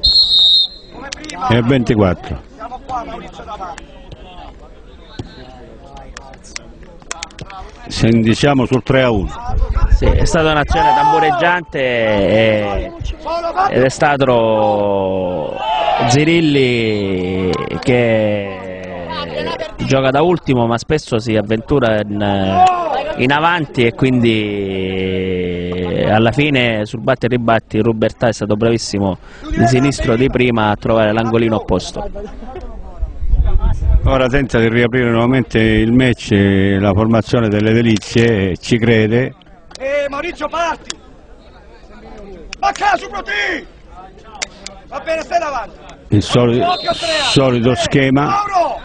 e 24. Siamo qua, Maurizio davanti. Siamo sul 3-1. Sì, è stata un'azione tambureggiante ed è stato Zirilli che gioca da ultimo ma spesso si avventura in avanti e quindi alla fine sul batti e ribatti Rubertà è stato bravissimo di sinistro di prima a trovare l'angolino opposto. Ora tenta di riaprire nuovamente il match, la formazione delle Delizie, ci crede. Maurizio parti! Ma caso proti! Va bene, stai davanti! Il solito schema. Mauro!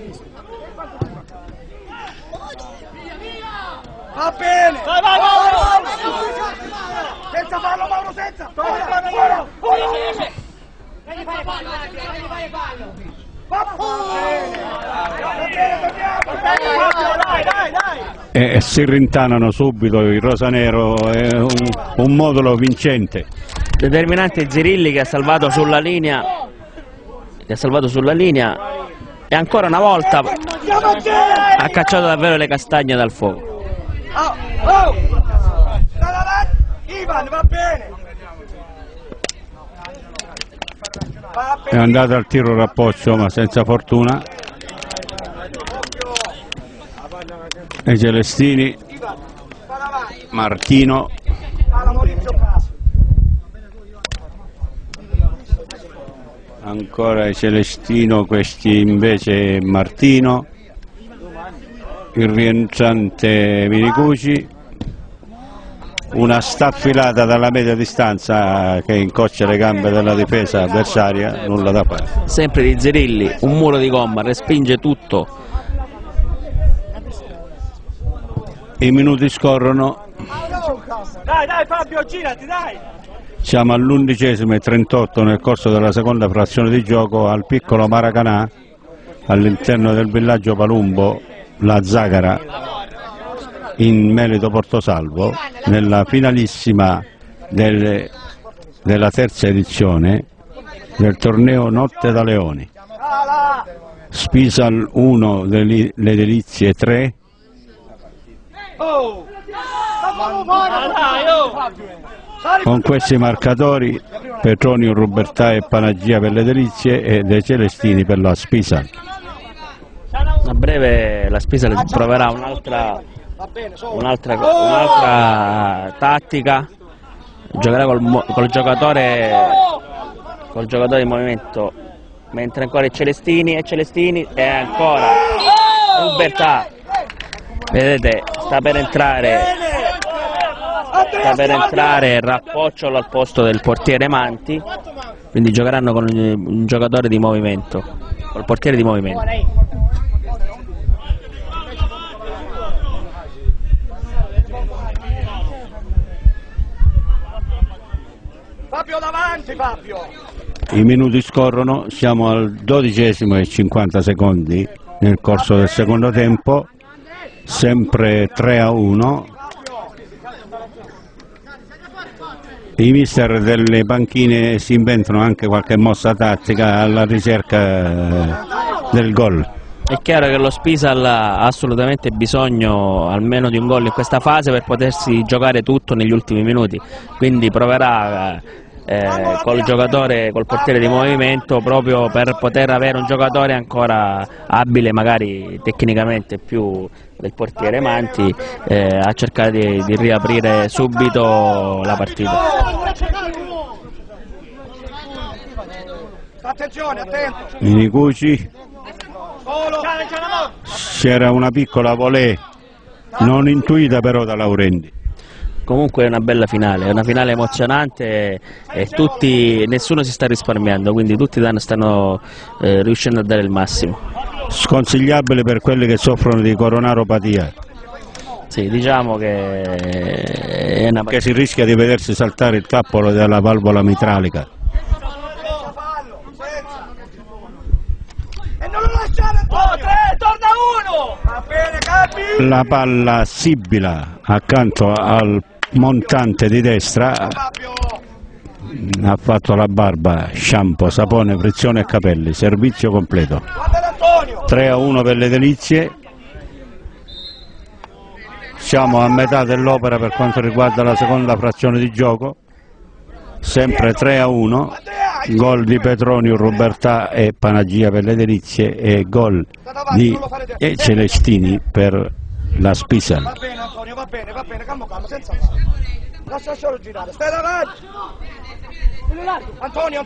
Va bene! Vai, vai, Mauro! Senza farlo, Mauro, senza! Mauro! Vieni fare fallo! Va bene, dai, dai, dai! E si rintanano subito il rosanero, è un modulo vincente. Determinante Zirilli che ha salvato sulla linea, e ancora una volta ha cacciato davvero le castagne dal fuoco. Oh! Stai davanti! Ivan, va bene! È andato al tiro rappoccio ma senza fortuna. E Celestini, Martino, ancora i Celestino, questi invece Martino, il rientrante Minicucci, una staffilata dalla media distanza che incoccia le gambe della difesa avversaria, nulla da fare. Sempre di Zirilli, un muro di gomma, respinge tutto. I minuti scorrono. Dai, dai Fabio, girati, dai! Siamo all'11° e 38 nel corso della seconda frazione di gioco al piccolo Maracanã, all'interno del villaggio Palumbo, la Zagara, in merito Portosalvo, nella finalissima della terza edizione del torneo Notte da Leoni. Spisal 1, le Delizie 3. Con questi marcatori Petronio, Rubertà e Panagia per le Delizie e De Celestini per la Spisal. A breve la Spisal proverà un'altra tattica, giocherà col giocatore in movimento, mentre ancora i Celestini e ancora Rubertà, vedete, sta per entrare Rappocciolo al posto del portiere Manti, quindi giocheranno con un giocatore di movimento, col portiere di movimento. Fabio davanti, Fabio! I minuti scorrono, siamo al 12° e 50 secondi nel corso del secondo tempo, sempre 3-1. I mister delle panchine si inventano anche qualche mossa tattica alla ricerca del gol. È chiaro che lo Spisal ha assolutamente bisogno almeno di un gol in questa fase per potersi giocare tutto negli ultimi minuti, quindi proverà col portiere di movimento proprio per poter avere un giocatore ancora abile, magari tecnicamente più del portiere Manti, a cercare di riaprire subito la partita. Attenzione, attento! Minicucci, c'era una piccola volée non intuita però da Laurenti. Comunque è una bella finale, è una finale emozionante e nessuno si sta risparmiando, quindi tutti stanno riuscendo a dare il massimo. Sconsigliabile per quelli che soffrono di coronaropatia. Sì, diciamo che è una che si rischia di vedersi saltare il tappolo della valvola mitralica. E non lo lasciare! 3, torna 1! Va bene, capi! La palla sibila accanto al montante di destra, ha fatto la barba, shampoo, sapone, frizione e capelli, servizio completo. 3-1 per le Delizie. Siamo a metà dell'opera per quanto riguarda la seconda frazione di gioco, sempre 3-1, gol di Petronio, Robertà e Panagia per le Delizie e gol di Celestini per la Spisal. Va bene Antonio, va bene, calmo, senza male. Lascia solo girare, stai davanti. Antonio!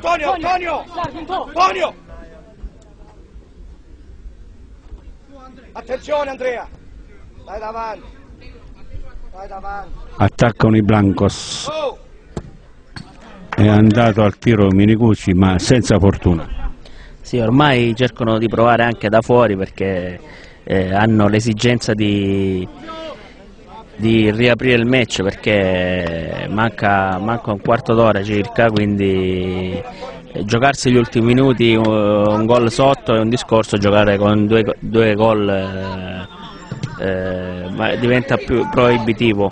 Attenzione Andrea! Dai davanti! Attaccano i Blancos. Oh! È andato al tiro Minicucci ma senza fortuna. Sì, ormai cercano di provare anche da fuori perché hanno l'esigenza di riaprire il match perché manca un quarto d'ora circa, quindi giocarsi gli ultimi minuti un gol sotto è un discorso, giocare con due gol ma diventa più proibitivo.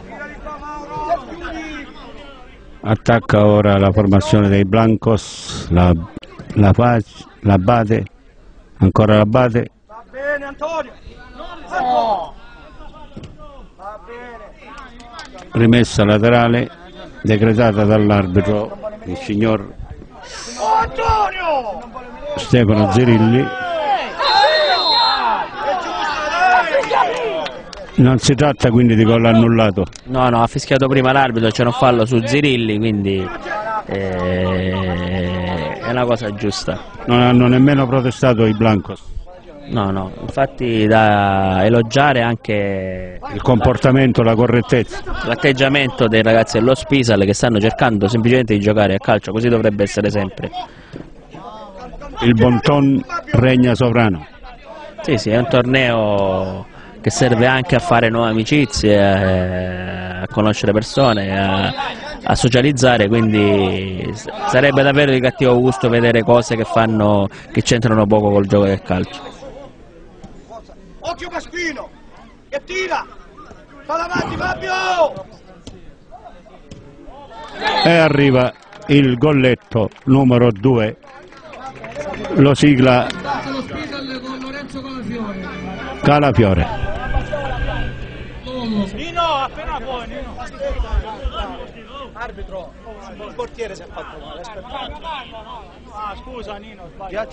Attacca ora la formazione dei Blancos, la Bade, ancora la Bade. Va bene Antonio! Va bene! Rimessa laterale decretata dall'arbitro, il signor Antonio! Stefano Zirilli. Non si tratta quindi di gol annullato. No, ha fischiato prima l'arbitro, c'era un fallo su Zirilli, quindi è una cosa giusta. Non hanno nemmeno protestato i Blancos. No, infatti da elogiare anche Il comportamento, la correttezza. l'atteggiamento dei ragazzi dello Spisal che stanno cercando semplicemente di giocare a calcio, così dovrebbe essere sempre. Il bon ton regna sovrano. Sì, è un torneo che serve anche a fare nuove amicizie, a conoscere persone, a socializzare, quindi sarebbe davvero di cattivo gusto vedere cose che c'entrano poco col gioco del calcio. Occhio Pasquino! Che tira! Fa davanti Fabio! E arriva il golletto numero 2, lo sigla Calafiore. Nino, appena puoi, Nino. Arbitro, il portiere si è fatto male, aspetta. Ah, scusa Nino, sbaglio.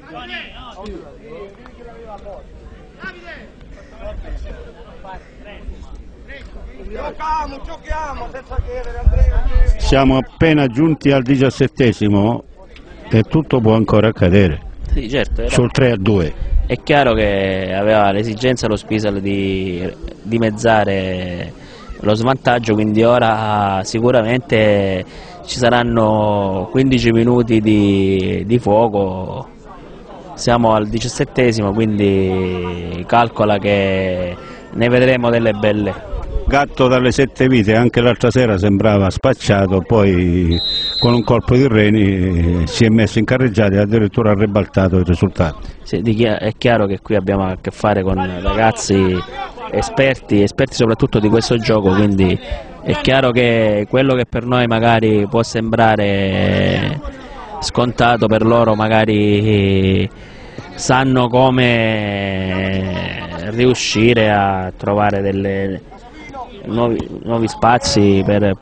Giochiamo senza chiedere Andrea. Siamo appena giunti al 17esimo e tutto può ancora accadere. Sì, certo, Sul 3-2. è chiaro che aveva l'esigenza lo Spisal di dimezzare lo svantaggio, quindi ora sicuramente ci saranno 15 minuti di fuoco. Siamo al 17esimo, quindi calcola che ne vedremo delle belle. Gatto dalle 7 vite, anche l'altra sera sembrava spacciato, poi con un colpo di reni si è messo in carreggiata e addirittura ha ribaltato il risultato. Sì, è chiaro che qui abbiamo a che fare con ragazzi esperti soprattutto di questo gioco, quindi è chiaro che quello che per noi magari può sembrare scontato, per loro magari sanno come riuscire a trovare nuovi spazi per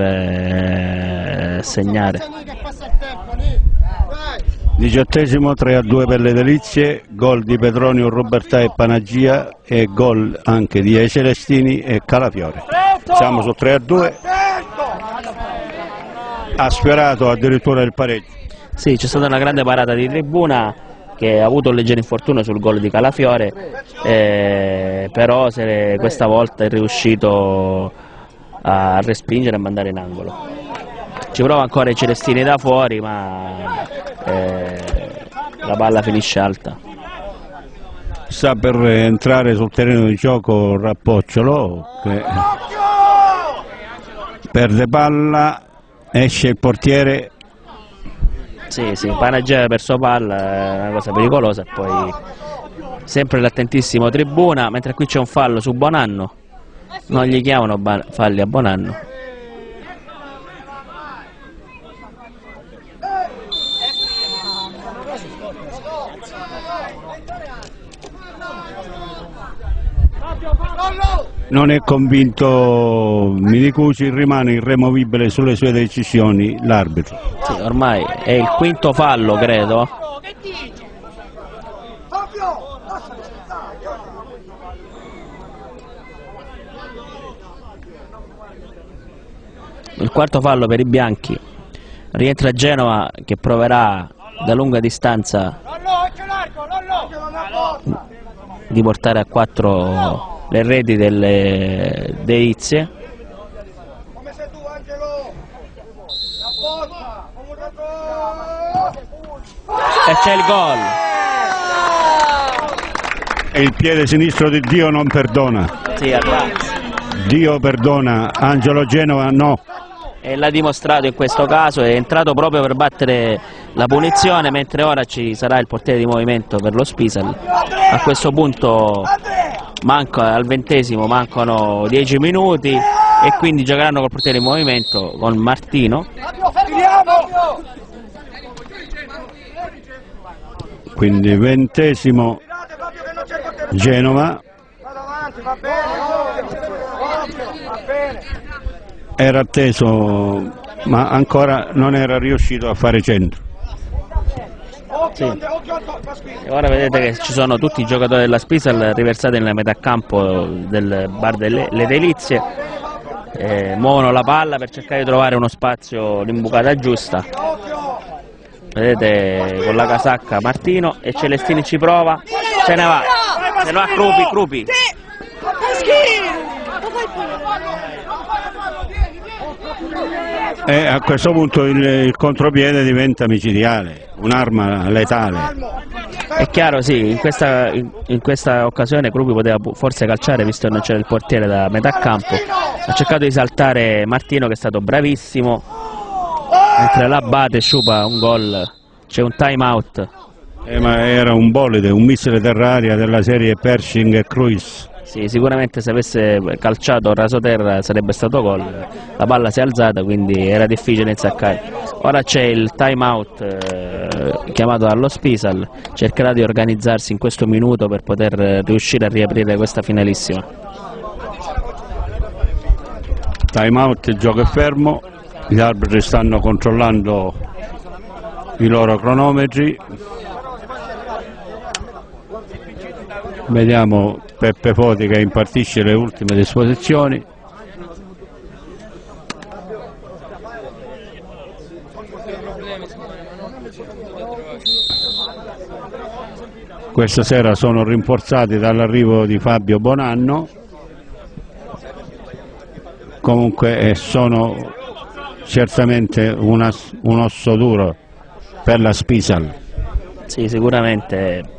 poter segnare. 18esimo, 3-2 per le Delizie, gol di Petronio, Robertà e Panagia e gol anche di Celestini e Calafiore. Siamo su 3-2, ha sfiorato addirittura il pareggio. Sì, c'è stata una grande parata di tribuna che ha avuto un leggero infortunio sul gol di Calafiore, però questa volta è riuscito a respingere e a mandare in angolo. Ci prova ancora i Celestini da fuori, ma la palla finisce alta. Sta per entrare sul terreno di gioco Rappocciolo che perde palla, esce il portiere. Sì, Panagia ha perso palla, è una cosa pericolosa. E poi sempre l'attentissimo tribuna, mentre qui c'è un fallo su Bonanno. Non gli chiamano falli a Bonanno. Fallo! Non è convinto Minicucci, rimane irremovibile sulle sue decisioni l'arbitro. Sì, ormai è il quinto fallo, credo. Il quarto fallo per i bianchi. Rientra Genova che proverà da lunga distanza di portare a 4 le reti delle delizie. Come sei tu, Angelo? E c'è il gol. E il piede sinistro di Dio non perdona. Sì, Dio perdona, Angelo Genova no. e l'ha dimostrato in questo caso, è entrato proprio per battere la punizione, mentre ora ci sarà il portiere di movimento per lo Spisal. A questo punto al 20° mancano 10 minuti e quindi giocheranno col portiere di movimento con Martino. Quindi 20° Genova. Era atteso ma ancora non era riuscito a fare centro. Sì. E ora vedete che ci sono tutti i giocatori della Spisal riversati nella metà campo del bar delle Delizie, muovono la palla per cercare di trovare uno spazio, l'imbucata giusta. Vedete con la casacca Martino e Celestini ci prova, se ne va Crupi. E a questo punto il contropiede diventa micidiale, un'arma letale. È chiaro, sì, in questa occasione Crupi poteva forse calciare visto che non c'era il portiere da metà campo. Ha cercato di saltare Martino che è stato bravissimo, mentre l'Abate sciupa un gol. C'è un time out. Ma era un bolide, un missile terraria della serie Pershing e Cruise. Sì, sicuramente se avesse calciato rasoterra sarebbe stato gol. La palla si è alzata, quindi era difficile insaccare. Ora c'è il time out chiamato dallo Spisal, cercherà di organizzarsi in questo minuto per poter riuscire a riaprire questa finalissima. Time out, il gioco è fermo, gli arbitri stanno controllando i loro cronometri. Vediamo Peppe Foti che impartisce le ultime disposizioni. Questa sera sono rinforzati dall'arrivo di Fabio Bonanno. Comunque sono certamente un osso duro per la Spisal. Sì, sicuramente.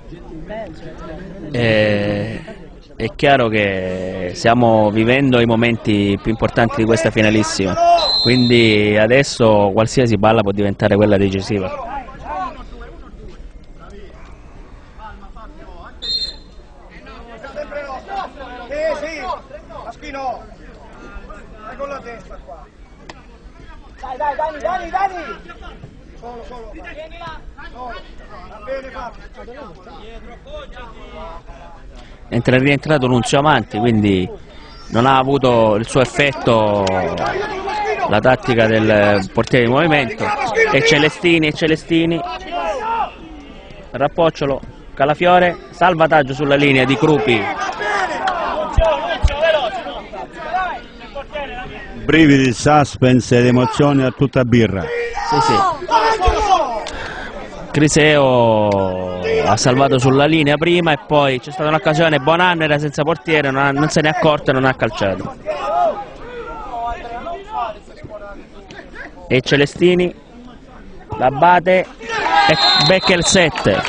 È chiaro che stiamo vivendo i momenti più importanti di questa finalissima, quindi adesso qualsiasi palla può diventare quella decisiva. Sì, Maschino, vai con la testa qua. Dai. Solo. Vieni là. Va bene, Fabio. Mentre è rientrato Nunzio Amanti, quindi non ha avuto il suo effetto la tattica del portiere di movimento. E Celestini, Rappocciolo, Calafiore, salvataggio sulla linea di Crupi. Brividi, suspense ed emozioni a tutta birra. Sì. Criseo ha salvato sulla linea prima e poi c'è stata un'occasione, Bonanno era senza portiere, non se ne è accorto e non ha calciato. E Celestini, l'Abate e becca il 7.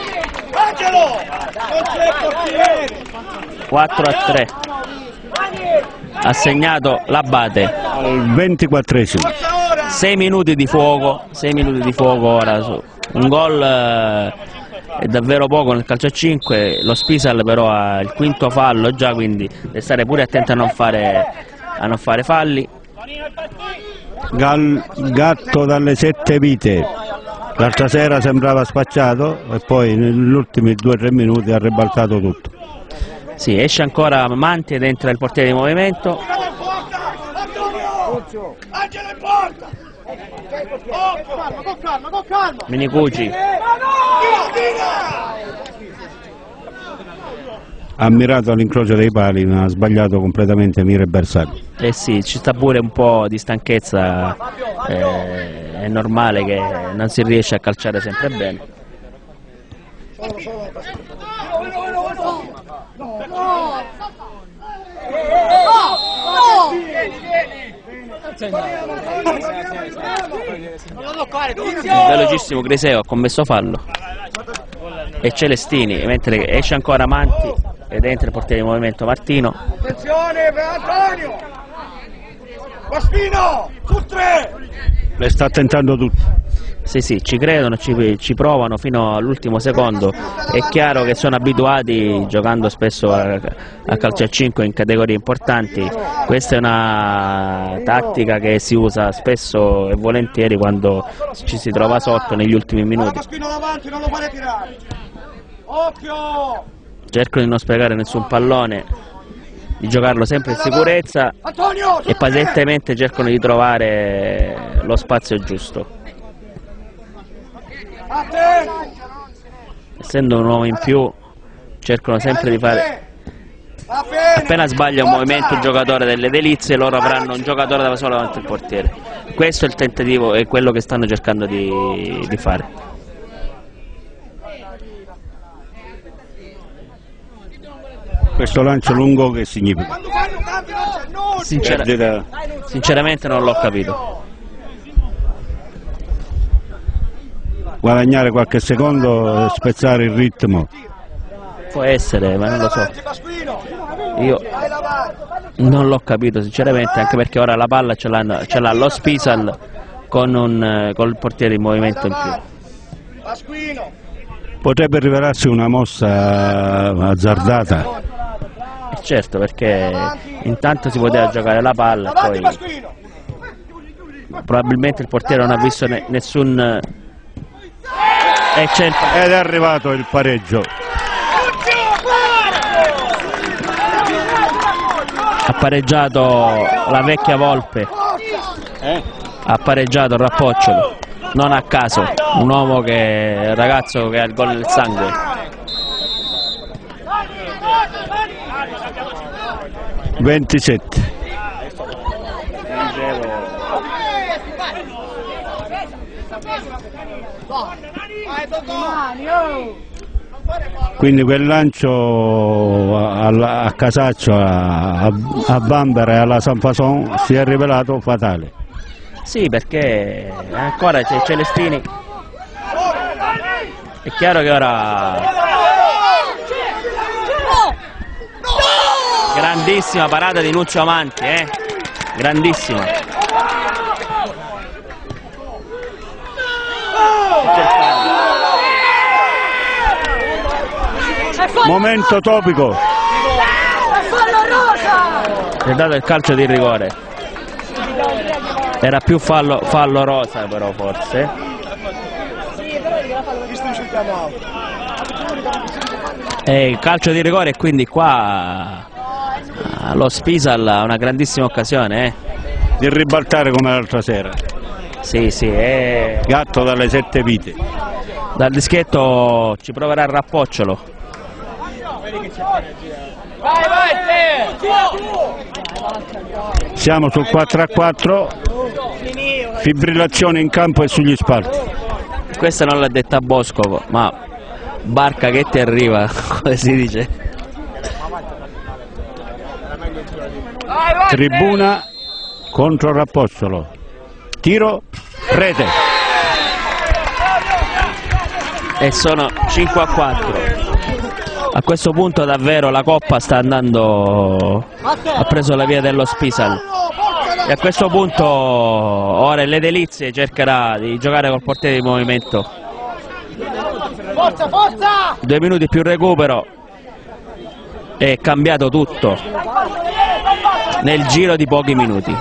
4-3. Ha segnato l'Abate. Al 24°. 6 minuti di fuoco ora. Un gol è davvero poco nel calcio a 5, lo Spisal però ha il quinto fallo già, quindi deve stare pure attento a non fare falli. Gatto dalle 7 vite, l'altra sera sembrava spacciato e poi negli ultimi 2 o 3 minuti ha ribaltato tutto. Sì, esce ancora Manti ed entra il portiere di movimento. Angelo in porta! Con calma, con calma! Minicucci. Ha mirato all'incrocio dei pali, ma ha sbagliato completamente Miro e Bersani. Eh sì, ci sta pure un po' di stanchezza, è normale che non si riesce a calciare sempre bene. Il velocissimo Griseo ha commesso fallo e Celestini, mentre esce ancora Manti ed entra il portiere di movimento Martino. Attenzione per Antonio! Guaspino! Su 3! Le sta tentando tutto. Sì, ci credono, ci provano fino all'ultimo secondo. È chiaro che sono abituati, giocando spesso a calcio a 5 in categorie importanti. Questa è una tattica che si usa spesso e volentieri quando ci si trova sotto negli ultimi minuti. Guaspino davanti, non lo fare tirare! Occhio! Cercano di non sprecare nessun pallone, di giocarlo sempre in sicurezza e pazientemente cercano di trovare lo spazio giusto. Essendo un uomo in più, cercano sempre di fare. Appena sbaglia un movimento un giocatore delle delizie, loro avranno un giocatore da solo davanti al portiere. Questo è il tentativo, è quello che stanno cercando di fare. Questo lancio lungo che significa? Sinceramente non l'ho capito. Guadagnare qualche secondo e spezzare il ritmo. Può essere, ma non lo so. Io non l'ho capito sinceramente, anche perché ora la palla ce l'ha lo Spisal col portiere in movimento in più. Potrebbe rivelarsi una mossa azzardata. Certo, perché intanto si poteva giocare la palla, poi probabilmente il portiere non ha visto nessun. Ed è arrivato il pareggio. Ha pareggiato la vecchia Volpe, ha pareggiato Rappocciolo, non a caso, un ragazzo che ha il gol nel sangue. 27. Quindi quel lancio a Casaccio, a Bambera e alla Sanfason si è rivelato fatale. Sì, perché ancora c'è Celestini. È chiaro che ora. Grandissima parata di Nuccio Amanti, grandissima. Momento topico. È dato il calcio di rigore. Era più fallo rosa però forse. E il calcio di rigore, e quindi qua lo Spisal ha una grandissima occasione di ribaltare come l'altra sera. Sì, è gatto dalle 7 vite. Dal dischetto ci proverà il Rappocciolo. Siamo sul 4-4. Fibrillazione in campo e sugli spalti. Questa non l'ha detta Bosco, ma barca che ti arriva, come si dice. Tribuna contro Rappocciolo. Tiro, rete. E sono 5-4. A questo punto davvero la Coppa sta andando, ha preso la via dello Spisal. E a questo punto ora le delizie cercherà di giocare col portiere di movimento. Forza, forza! 2 minuti più recupero. È cambiato tutto nel giro di pochi minuti.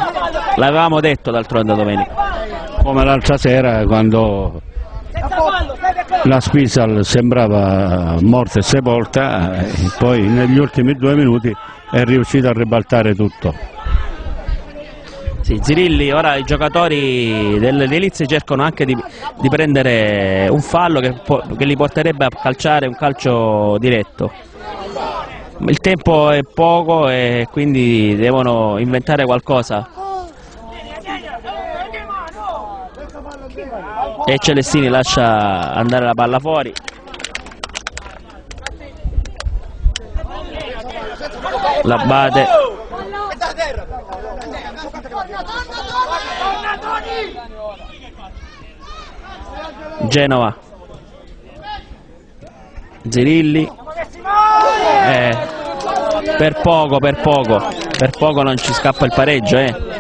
L'avevamo detto d'altronde domenica. Come l'altra sera quando La Spisal sembrava morta e sepolta, poi negli ultimi 2 minuti è riuscito a ribaltare tutto. Sì, Zirilli, ora i giocatori dell'Elizia cercano anche di prendere un fallo che li porterebbe a calciare un calcio diretto. Il tempo è poco e quindi devono inventare qualcosa. E Celestini lascia andare la palla fuori. La bate. Genova. Zirilli. Per poco non ci scappa il pareggio.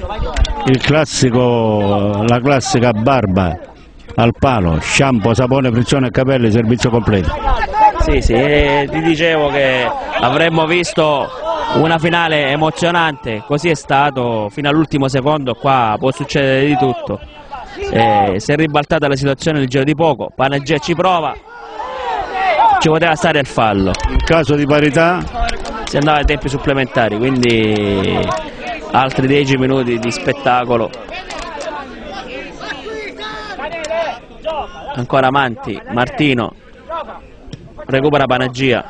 La classica barba al palo, shampoo, sapone, frizione e capelli, servizio completo. Sì, ti dicevo che avremmo visto una finale emozionante, così è stato fino all'ultimo secondo. Qua può succedere di tutto. Si è ribaltata la situazione nel giro di poco, Panagia ci prova, ci poteva stare il fallo. In caso di parità si andava ai tempi supplementari, quindi altri 10 minuti di spettacolo. Ancora avanti, Martino recupera Panagia.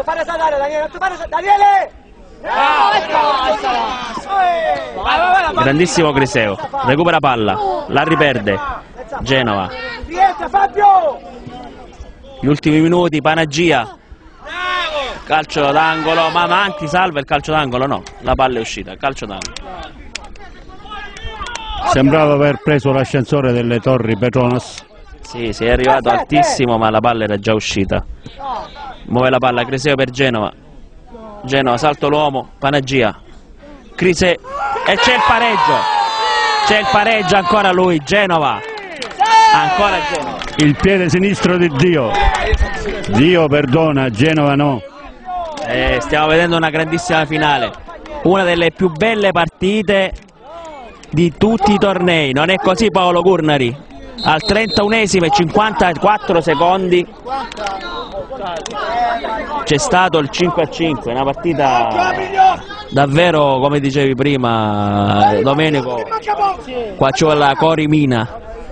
Grandissimo Criseo, recupera palla, la riperde Genova. Gli ultimi minuti, Panagia, calcio d'angolo, ma Manti salva il calcio d'angolo, no, la palla è uscita, calcio d'angolo. Sembrava aver preso l'ascensore delle Torri Petronas. Sì, è arrivato altissimo ma la palla era già uscita. Muove la palla Criseo per Genova. Genova, salto l'uomo, Panagia, Criseo e c'è il pareggio ancora lui, Genova, ancora Genova. Il piede sinistro di Dio, Dio perdona, Genova no. Stiamo vedendo una grandissima finale, una delle più belle partite di tutti i tornei, non è così Paolo Curnari? Al 31esimo e 54 secondi c'è stato il 5-5, una partita davvero, come dicevi prima Domenico, qua ci vuole la Corimina.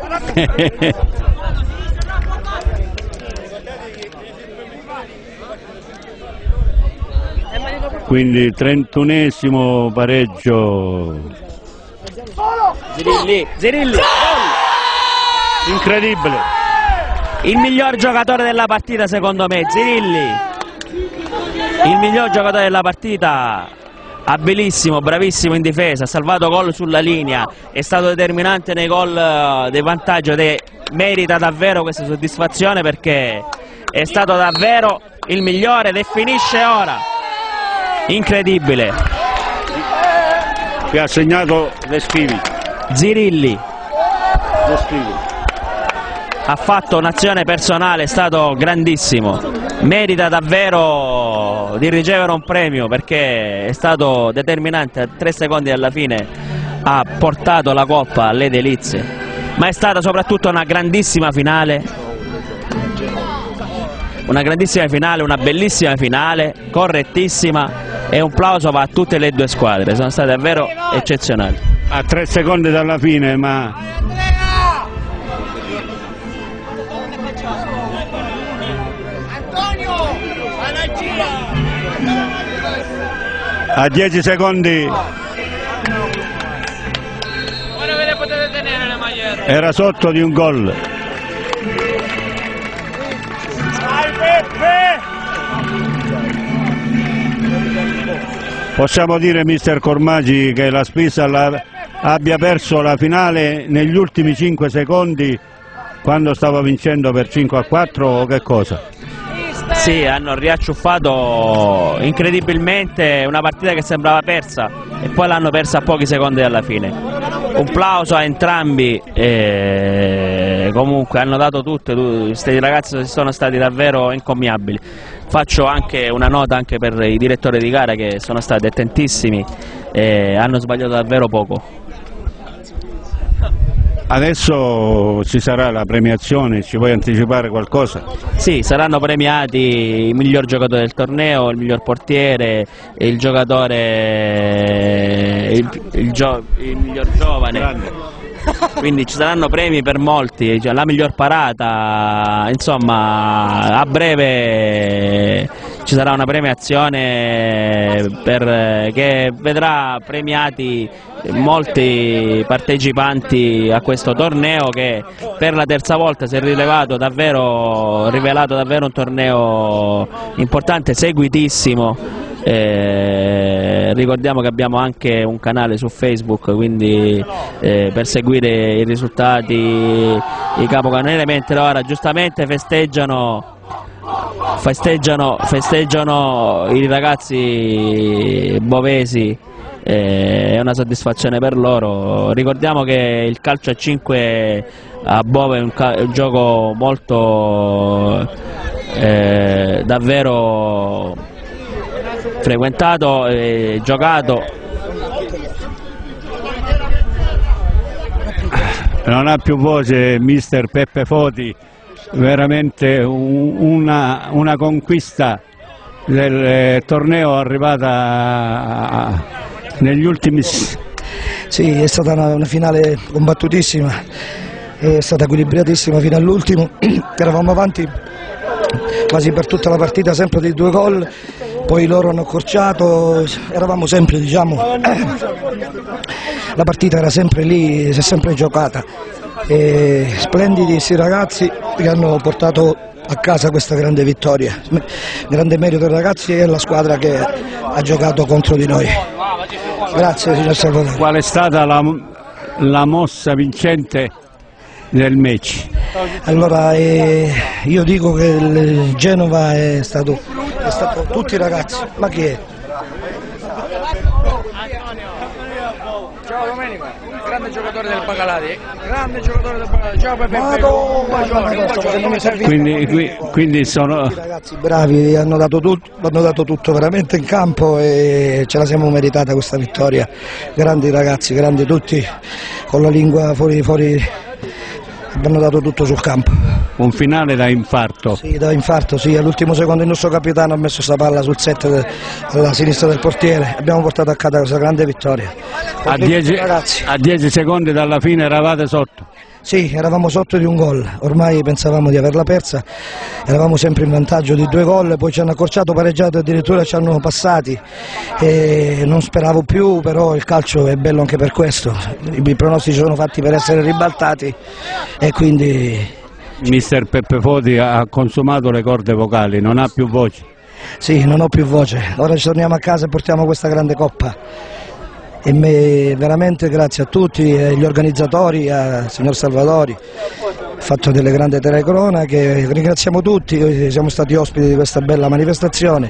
Quindi 31esimo pareggio. Zirilli. Incredibile. Il miglior giocatore della partita secondo me, Zirilli. Il miglior giocatore della partita, abilissimo, bravissimo in difesa, ha salvato gol sulla linea, è stato determinante nei gol dei vantaggio ed merita davvero questa soddisfazione perché è stato davvero il migliore ed finisce ora. Incredibile. Che ha segnato Le Schivi. Zirilli. Le Schivi. Ha fatto un'azione personale, è stato grandissimo, merita davvero di ricevere un premio perché è stato determinante, a 3 secondi alla fine ha portato la Coppa alle Delizie, ma è stata soprattutto una grandissima finale, una bellissima finale, correttissima e un plauso va a tutte le 2 squadre, sono state davvero eccezionali. A 3 secondi dalla fine, ma a 10 secondi era sotto di un gol. Possiamo dire, mister Cormaggi, che la Spisal abbia perso la finale negli ultimi 5 secondi quando stava vincendo per 5-4 o che cosa? Sì, hanno riacciuffato incredibilmente una partita che sembrava persa e poi l'hanno persa a pochi secondi dalla fine. Un plauso a entrambi, comunque hanno dato tutto, questi ragazzi sono stati davvero incommiabili. Faccio anche una nota anche per i direttori di gara che sono stati attentissimi e hanno sbagliato davvero poco. Adesso ci sarà la premiazione, ci vuoi anticipare qualcosa? Sì, saranno premiati il miglior giocatore del torneo, il miglior portiere, il giocatore, il miglior giovane. Grande. Quindi ci saranno premi per molti, cioè la miglior parata, insomma a breve ci sarà una premiazione che vedrà premiati molti partecipanti a questo torneo, che per la terza volta si è rivelato davvero un torneo importante, seguitissimo. Ricordiamo che abbiamo anche un canale su Facebook, quindi per seguire i risultati i capocannonieri, mentre ora giustamente festeggiano i ragazzi bovesi. È una soddisfazione per loro. Ricordiamo che il calcio a 5 a Bove è un gioco molto davvero frequentato e giocato. Non ha più voce mister Peppe Foti, veramente una conquista del torneo arrivata negli ultimi... Sì, è stata una finale combattutissima, è stata equilibratissima fino all'ultimo, eravamo avanti quasi per tutta la partita, sempre di 2 gol, poi loro hanno accorciato, eravamo sempre, diciamo, la partita era sempre lì, si è sempre giocata. E splendidi questi ragazzi che hanno portato a casa questa grande vittoria, grande merito dei ragazzi e alla squadra che ha giocato contro di noi. Grazie signor Salvatore. Qual è stata la mossa vincente del match? Allora io dico che il Genova è stato tutti i ragazzi, ma chi è? Ciao Domenico, grande giocatore del Bacalati, ciao Peppe. Quindi sono... I ragazzi bravi, hanno dato tutto veramente in campo e ce la siamo meritata questa vittoria. Grandi ragazzi, grandi tutti, con la lingua fuori, hanno dato tutto sul campo. Un finale da infarto. Sì, da infarto, sì, all'ultimo secondo il nostro capitano ha messo sta palla sul set alla sinistra del portiere, abbiamo portato a casa questa grande vittoria. A 10 secondi dalla fine eravate sotto. Sì, eravamo sotto di 1 gol, ormai pensavamo di averla persa, eravamo sempre in vantaggio di 2 gol, poi ci hanno accorciato, pareggiato, addirittura ci hanno passati e non speravo più, però il calcio è bello anche per questo, i pronostici sono fatti per essere ribaltati e quindi... Mister Peppe Foti ha consumato le corde vocali, non ha più voce. Sì, non ho più voce, ora ci torniamo a casa e portiamo questa grande coppa. E veramente grazie a tutti, agli organizzatori, al signor Salvatori, ha fatto delle grandi telecronache, ringraziamo tutti, siamo stati ospiti di questa bella manifestazione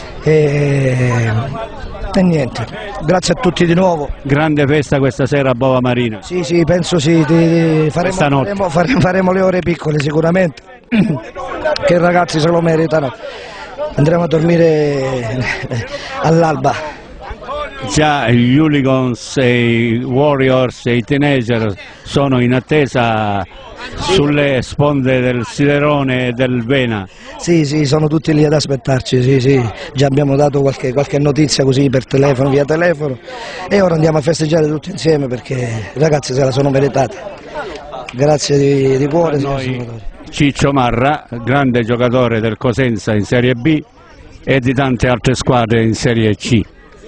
e niente, grazie a tutti di nuovo. Grande festa questa sera a Bova Marina. Sì, penso sì, faremo le ore piccole sicuramente, che i ragazzi se lo meritano, andremo a dormire all'alba. Già gli hooligans e i warriors e i teenager sono in attesa sulle sponde del Siderone e del Vena. Sì, sono tutti lì ad aspettarci, sì, già abbiamo dato qualche notizia così per telefono, via telefono, e ora andiamo a festeggiare tutti insieme perché i ragazzi se la sono meritata. Grazie di cuore, signor Salvatore. Ciccio Marra, grande giocatore del Cosenza in Serie B e di tante altre squadre in Serie C.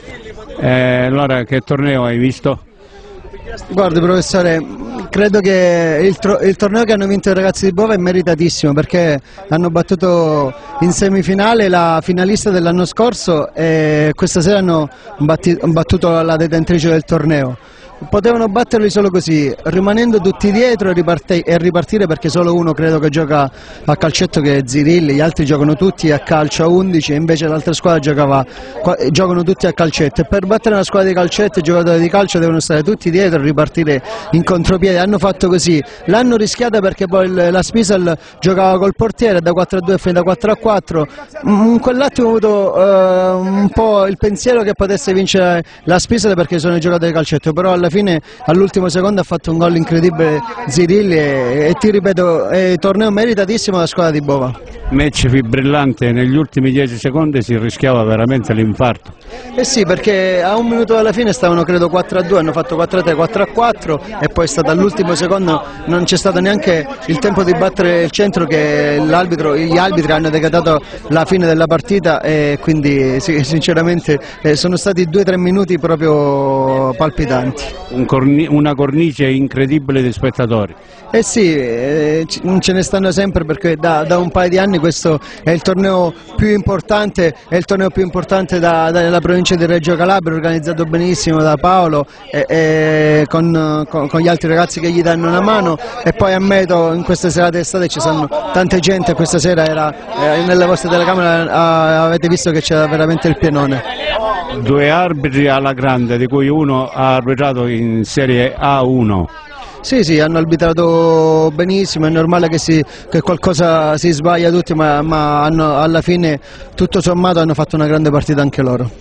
Allora, che torneo hai visto? Guardi professore, credo che il torneo che hanno vinto i ragazzi di Bova è meritatissimo perché hanno battuto in semifinale la finalista dell'anno scorso e questa sera hanno battuto la detentrice del torneo. Potevano batterli solo così, rimanendo tutti dietro e ripartire perché solo uno credo che gioca a calcetto, che è Zirilli, gli altri giocano tutti a calcio a 11 e invece l'altra squadra giocano tutti a calcetto, e per battere una squadra di calcetto i giocatori di calcio devono stare tutti dietro e ripartire in contropiede. Hanno fatto così, l'hanno rischiata perché poi la Spisal giocava col portiere da 4-2 fino da 4-4, in quell'attimo ho avuto un po' il pensiero che potesse vincere la Spisal perché sono i giocatori di calcetto, però alla alla fine all'ultimo secondo ha fatto un gol incredibile Zirilli e ti ripeto, è torneo meritatissimo della squadra di Bova. Match fibrillante, negli ultimi 10 secondi si rischiava veramente l'infarto. Eh sì, perché a un minuto dalla fine stavano credo 4-2, hanno fatto 4-3, 4-4 e poi è stato all'ultimo secondo, non c'è stato neanche il tempo di battere il centro che gli arbitri hanno decretato la fine della partita e quindi sì, sinceramente sono stati 2-3 minuti proprio palpitanti. Una cornice incredibile di spettatori. Eh sì, ce ne stanno sempre perché da un paio di anni questo è il torneo più importante, della provincia di Reggio Calabria, organizzato benissimo da Paolo con gli altri ragazzi che gli danno una mano e poi a Meto in queste serate d'estate ci sono tante gente, questa sera era nelle vostre telecamere avete visto che c'era veramente il pienone. 2 arbitri alla grande, di cui uno ha arbitrato in Serie A1. Sì, hanno arbitrato benissimo, è normale che qualcosa si sbaglia tutti, ma alla fine tutto sommato hanno fatto una grande partita anche loro.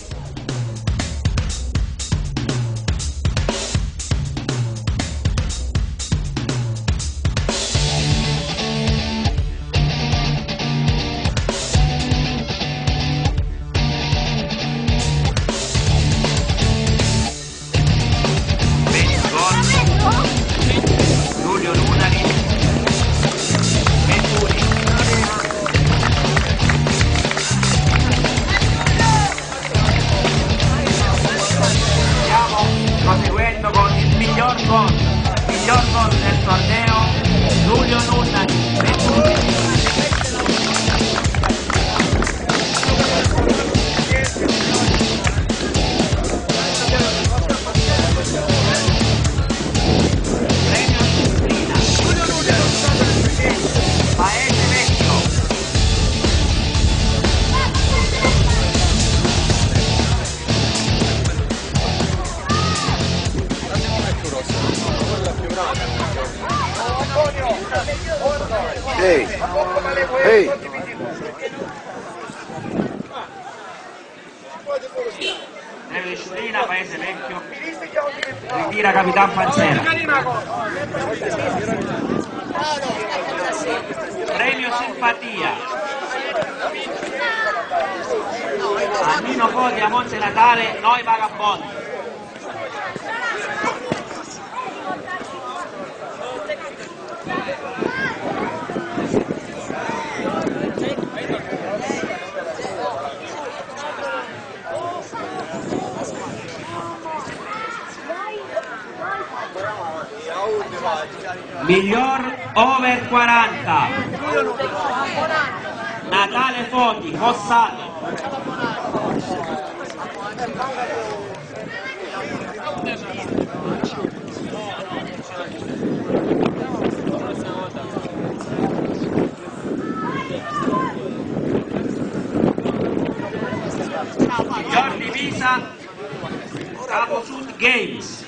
Proseguendo con il miglior gol del torneo, Giulio Nunnani. Premio disciplina, Paese Vecchio. Ehi! Premio disciplina, Paese Vecchio. Ritira Capitan Panzera. Premio simpatia. Annino Codi a Monte Natale, noi vagabondi. Miglior over 40. Natale Foti, Fossato. Miglior divisa, Capo Sud Games.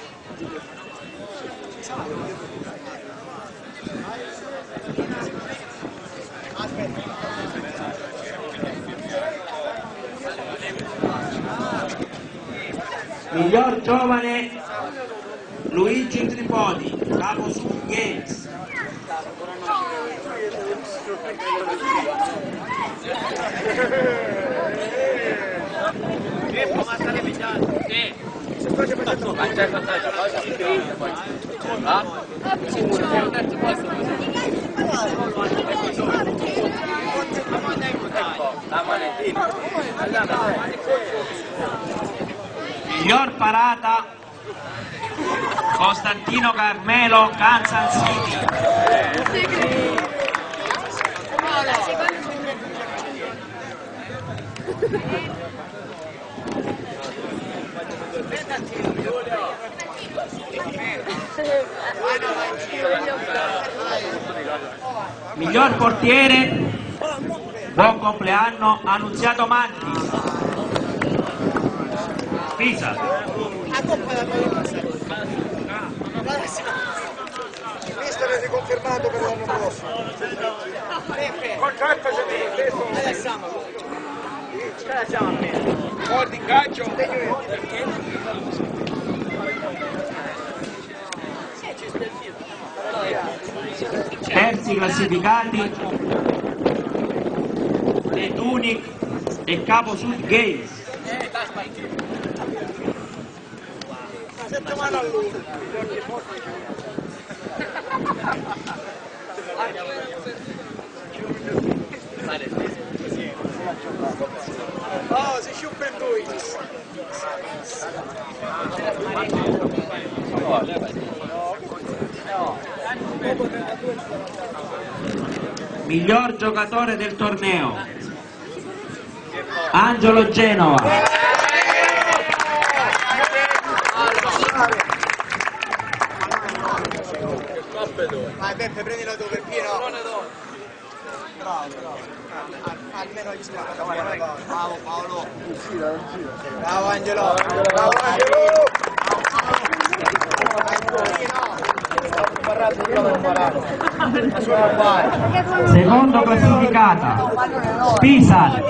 Miglior giovane, Luigi Tripodi, Capo Sud Games. Miglior parata, Costantino Carmelo, Kansas City. Miglior portiere, buon compleanno, Annunziato Manti. Pisa. Mister è riconfermato per l'anno prossimo. Contratto c'è Guardi in calcio. Terzi classificati Netunic e Capo Sud Games. Oh, si sciupa in lui. Miglior giocatore del torneo Angelo Genova. Vai Beppe, prendila tu per pieno. Bravo. Almeno gli scappa. Bravo Paolo. Bravo Angelo. Bravo Angelo. Secondo classificata Pisa.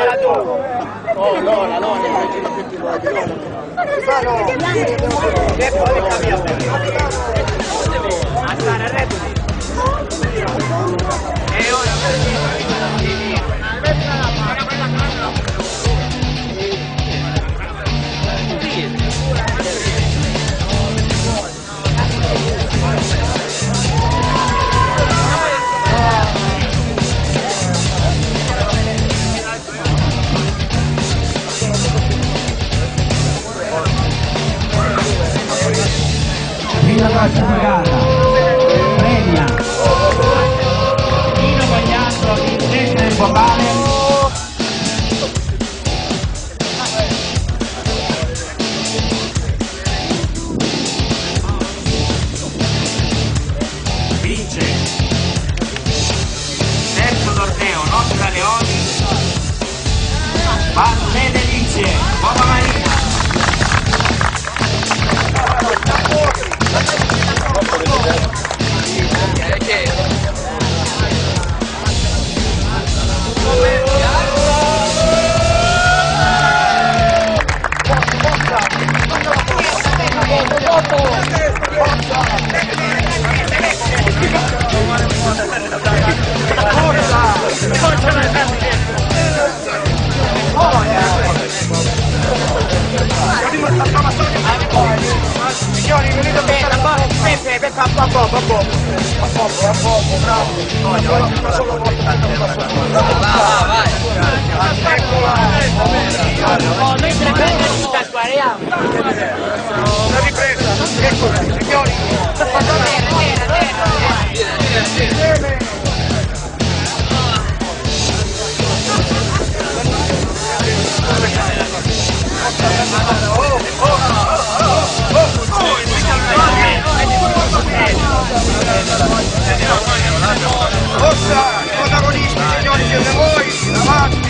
Prima classificata Premia Nino Pagliasso, vincente del vocale. Vince terzo torneo Nostra Leoni Valle Delizie, Uova Marina. Signori, venite bene, Peppe, a poco, bravo. Una sola volta. Vai. Mentre prende tutta squadriamo. Una ripresa, eccoci, signori. Forza, i protagonisti, signori, siete voi, avanti!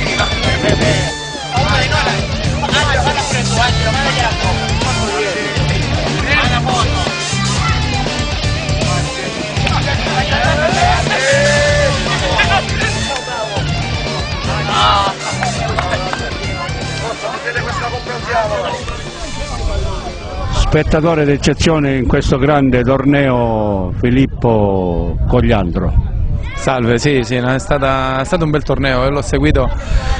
Spettatore d'eccezione in questo grande torneo Filippo Cogliandro. Salve, sì, è stato un bel torneo, io l'ho seguito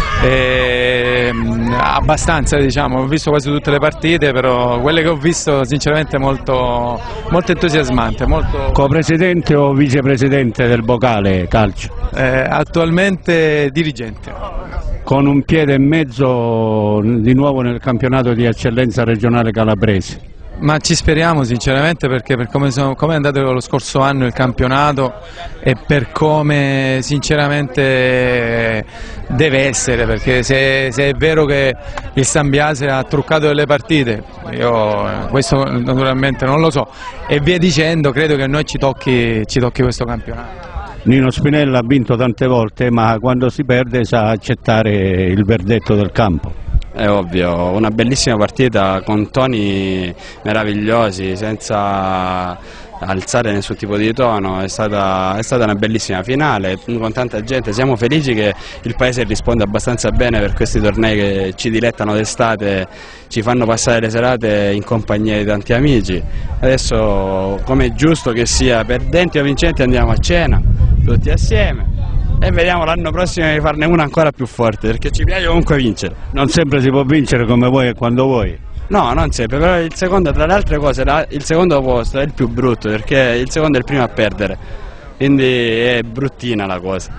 abbastanza, diciamo, ho visto quasi tutte le partite, però quelle che ho visto sinceramente molto entusiasmante. Co-presidente o vicepresidente del Bocale Calcio? Attualmente dirigente. Con un piede e mezzo di nuovo nel campionato di eccellenza regionale calabrese. Ma ci speriamo sinceramente, perché per come è andato lo scorso anno il campionato e per come sinceramente deve essere, perché se è vero che il San Biase ha truccato delle partite, io questo naturalmente non lo so, e via dicendo, credo che a noi ci tocchi questo campionato. Nino Spinella ha vinto tante volte, ma quando si perde sa accettare il verdetto del campo. È ovvio, una bellissima partita con toni meravigliosi, senza alzare nessun tipo di tono. È stata una bellissima finale con tanta gente. Siamo felici che il paese risponde abbastanza bene per questi tornei che ci dilettano d'estate, ci fanno passare le serate in compagnia di tanti amici. Adesso, come è giusto che sia, perdenti o vincenti, andiamo a cena tutti assieme e vediamo l'anno prossimo di farne una ancora più forte, perché ci piace comunque vincere. Non sempre si può vincere come vuoi e quando vuoi. No, non sempre, però il secondo, tra le altre cose, il secondo posto è il più brutto, perché il secondo è il primo a perdere, quindi è bruttina la cosa.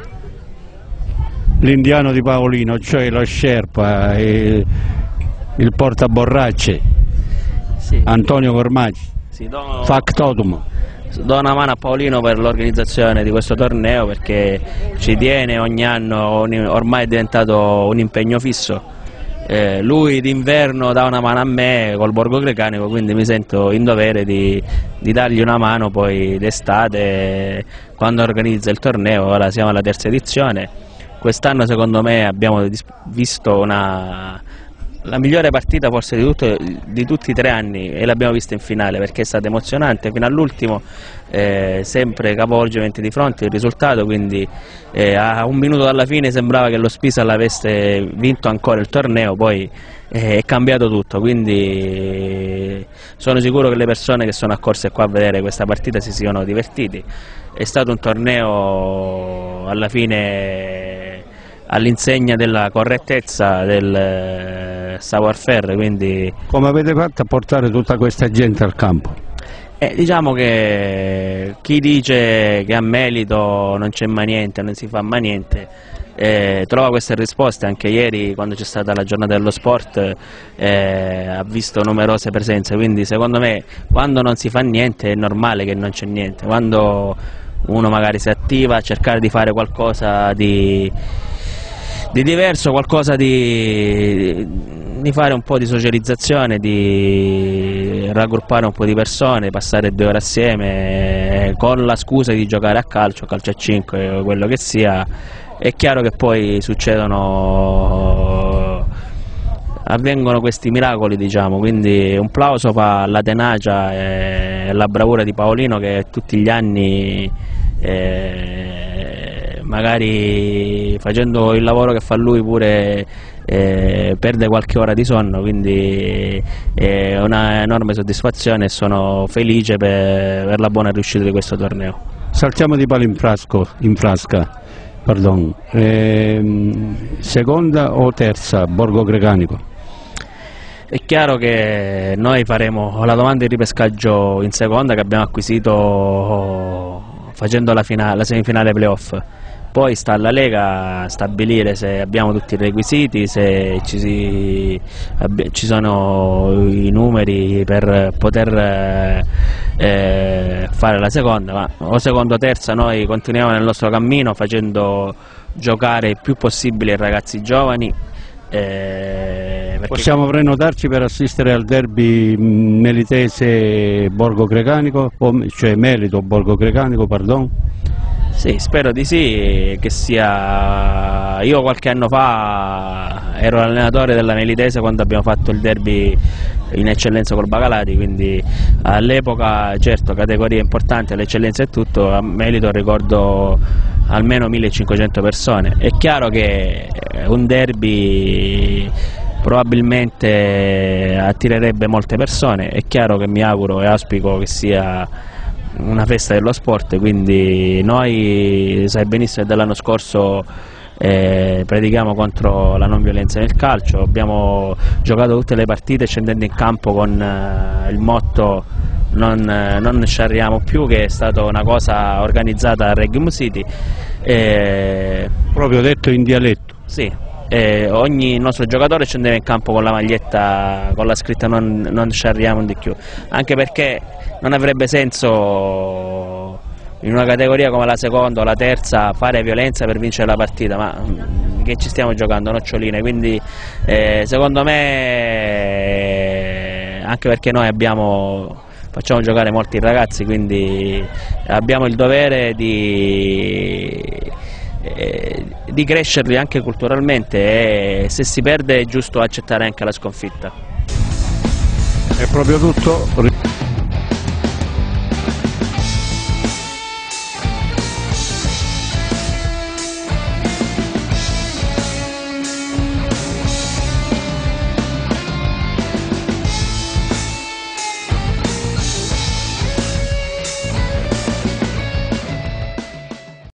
L'indiano di Paolino, cioè lo Sherpa, il portaborracce, sì. Antonio Cormaggi, sì, Factotum. Do una mano a Paolino per l'organizzazione di questo torneo, perché ci tiene ogni anno, ormai è diventato un impegno fisso. Lui d'inverno dà una mano a me col Borgo Grecanico, quindi mi sento in dovere di dargli una mano poi d'estate quando organizza il torneo. Ora siamo alla terza edizione, quest'anno secondo me abbiamo visto la migliore partita forse di tutti i 3 anni, e l'abbiamo vista in finale perché è stata emozionante fino all'ultimo, sempre capovolgimenti di fronte il risultato, quindi a 1 minuto dalla fine sembrava che lo Spisal avesse vinto ancora il torneo, poi è cambiato tutto, quindi sono sicuro che le persone che sono accorse qua a vedere questa partita si siano divertiti. È stato un torneo alla fine all'insegna della correttezza del savoir-faire, quindi... Come avete fatto a portare tutta questa gente al campo? Diciamo che chi dice che a Melito non c'è mai niente, non si fa mai niente, trova queste risposte. Anche ieri, quando c'è stata la giornata dello sport, ha visto numerose presenze, quindi secondo me quando non si fa niente è normale che non c'è niente. Quando uno magari si attiva a cercare di fare qualcosa di diverso, qualcosa di fare un po' di socializzazione, di raggruppare un po' di persone, passare 2 ore assieme con la scusa di giocare a calcio a 5, quello che sia, è chiaro che poi avvengono questi miracoli, diciamo. Quindi un plauso fa alla tenacia e alla bravura di Paolino, che tutti gli anni magari facendo il lavoro che fa lui pure perde qualche ora di sonno, quindi è una enorme soddisfazione e sono felice per la buona riuscita di questo torneo. Saltiamo di palo in frasca, pardon. Seconda o terza Borgo Grecanico? È chiaro che noi faremo la domanda di ripescaggio in seconda, che abbiamo acquisito facendo la semifinale playoff. Poi sta alla Lega stabilire se abbiamo tutti i requisiti, se ci sono i numeri per poter fare la seconda, ma o seconda o terza noi continuiamo nel nostro cammino facendo giocare il più possibile i ragazzi giovani. Possiamo prenotarci per assistere al derby melitese Borgo Grecanico, cioè Melito Borgo Grecanico, pardon? Sì, spero di sì, che sia... Io qualche anno fa ero allenatore della Melitese quando abbiamo fatto il derby in eccellenza col Bacalati, quindi all'epoca, certo, categoria importante, l'eccellenza è tutto, a Melito ricordo almeno 1500 persone. È chiaro che un derby probabilmente attirerebbe molte persone, è chiaro che mi auguro e auspico che sia una festa dello sport, quindi noi, sai benissimo che dall'anno scorso predichiamo contro la non violenza nel calcio, abbiamo giocato tutte le partite scendendo in campo con il motto non sciarriamo più, che è stata una cosa organizzata a Regnum City. Proprio detto in dialetto? Sì. Ogni nostro giocatore scendeva in campo con la maglietta con la scritta non sciarriamo di più, anche perché non avrebbe senso in una categoria come la seconda o la terza fare violenza per vincere la partita, ma che ci stiamo giocando, noccioline, quindi secondo me, anche perché noi facciamo giocare molti ragazzi, quindi abbiamo il dovere di crescerli anche culturalmente, e se si perde è giusto accettare anche la sconfitta. È proprio tutto.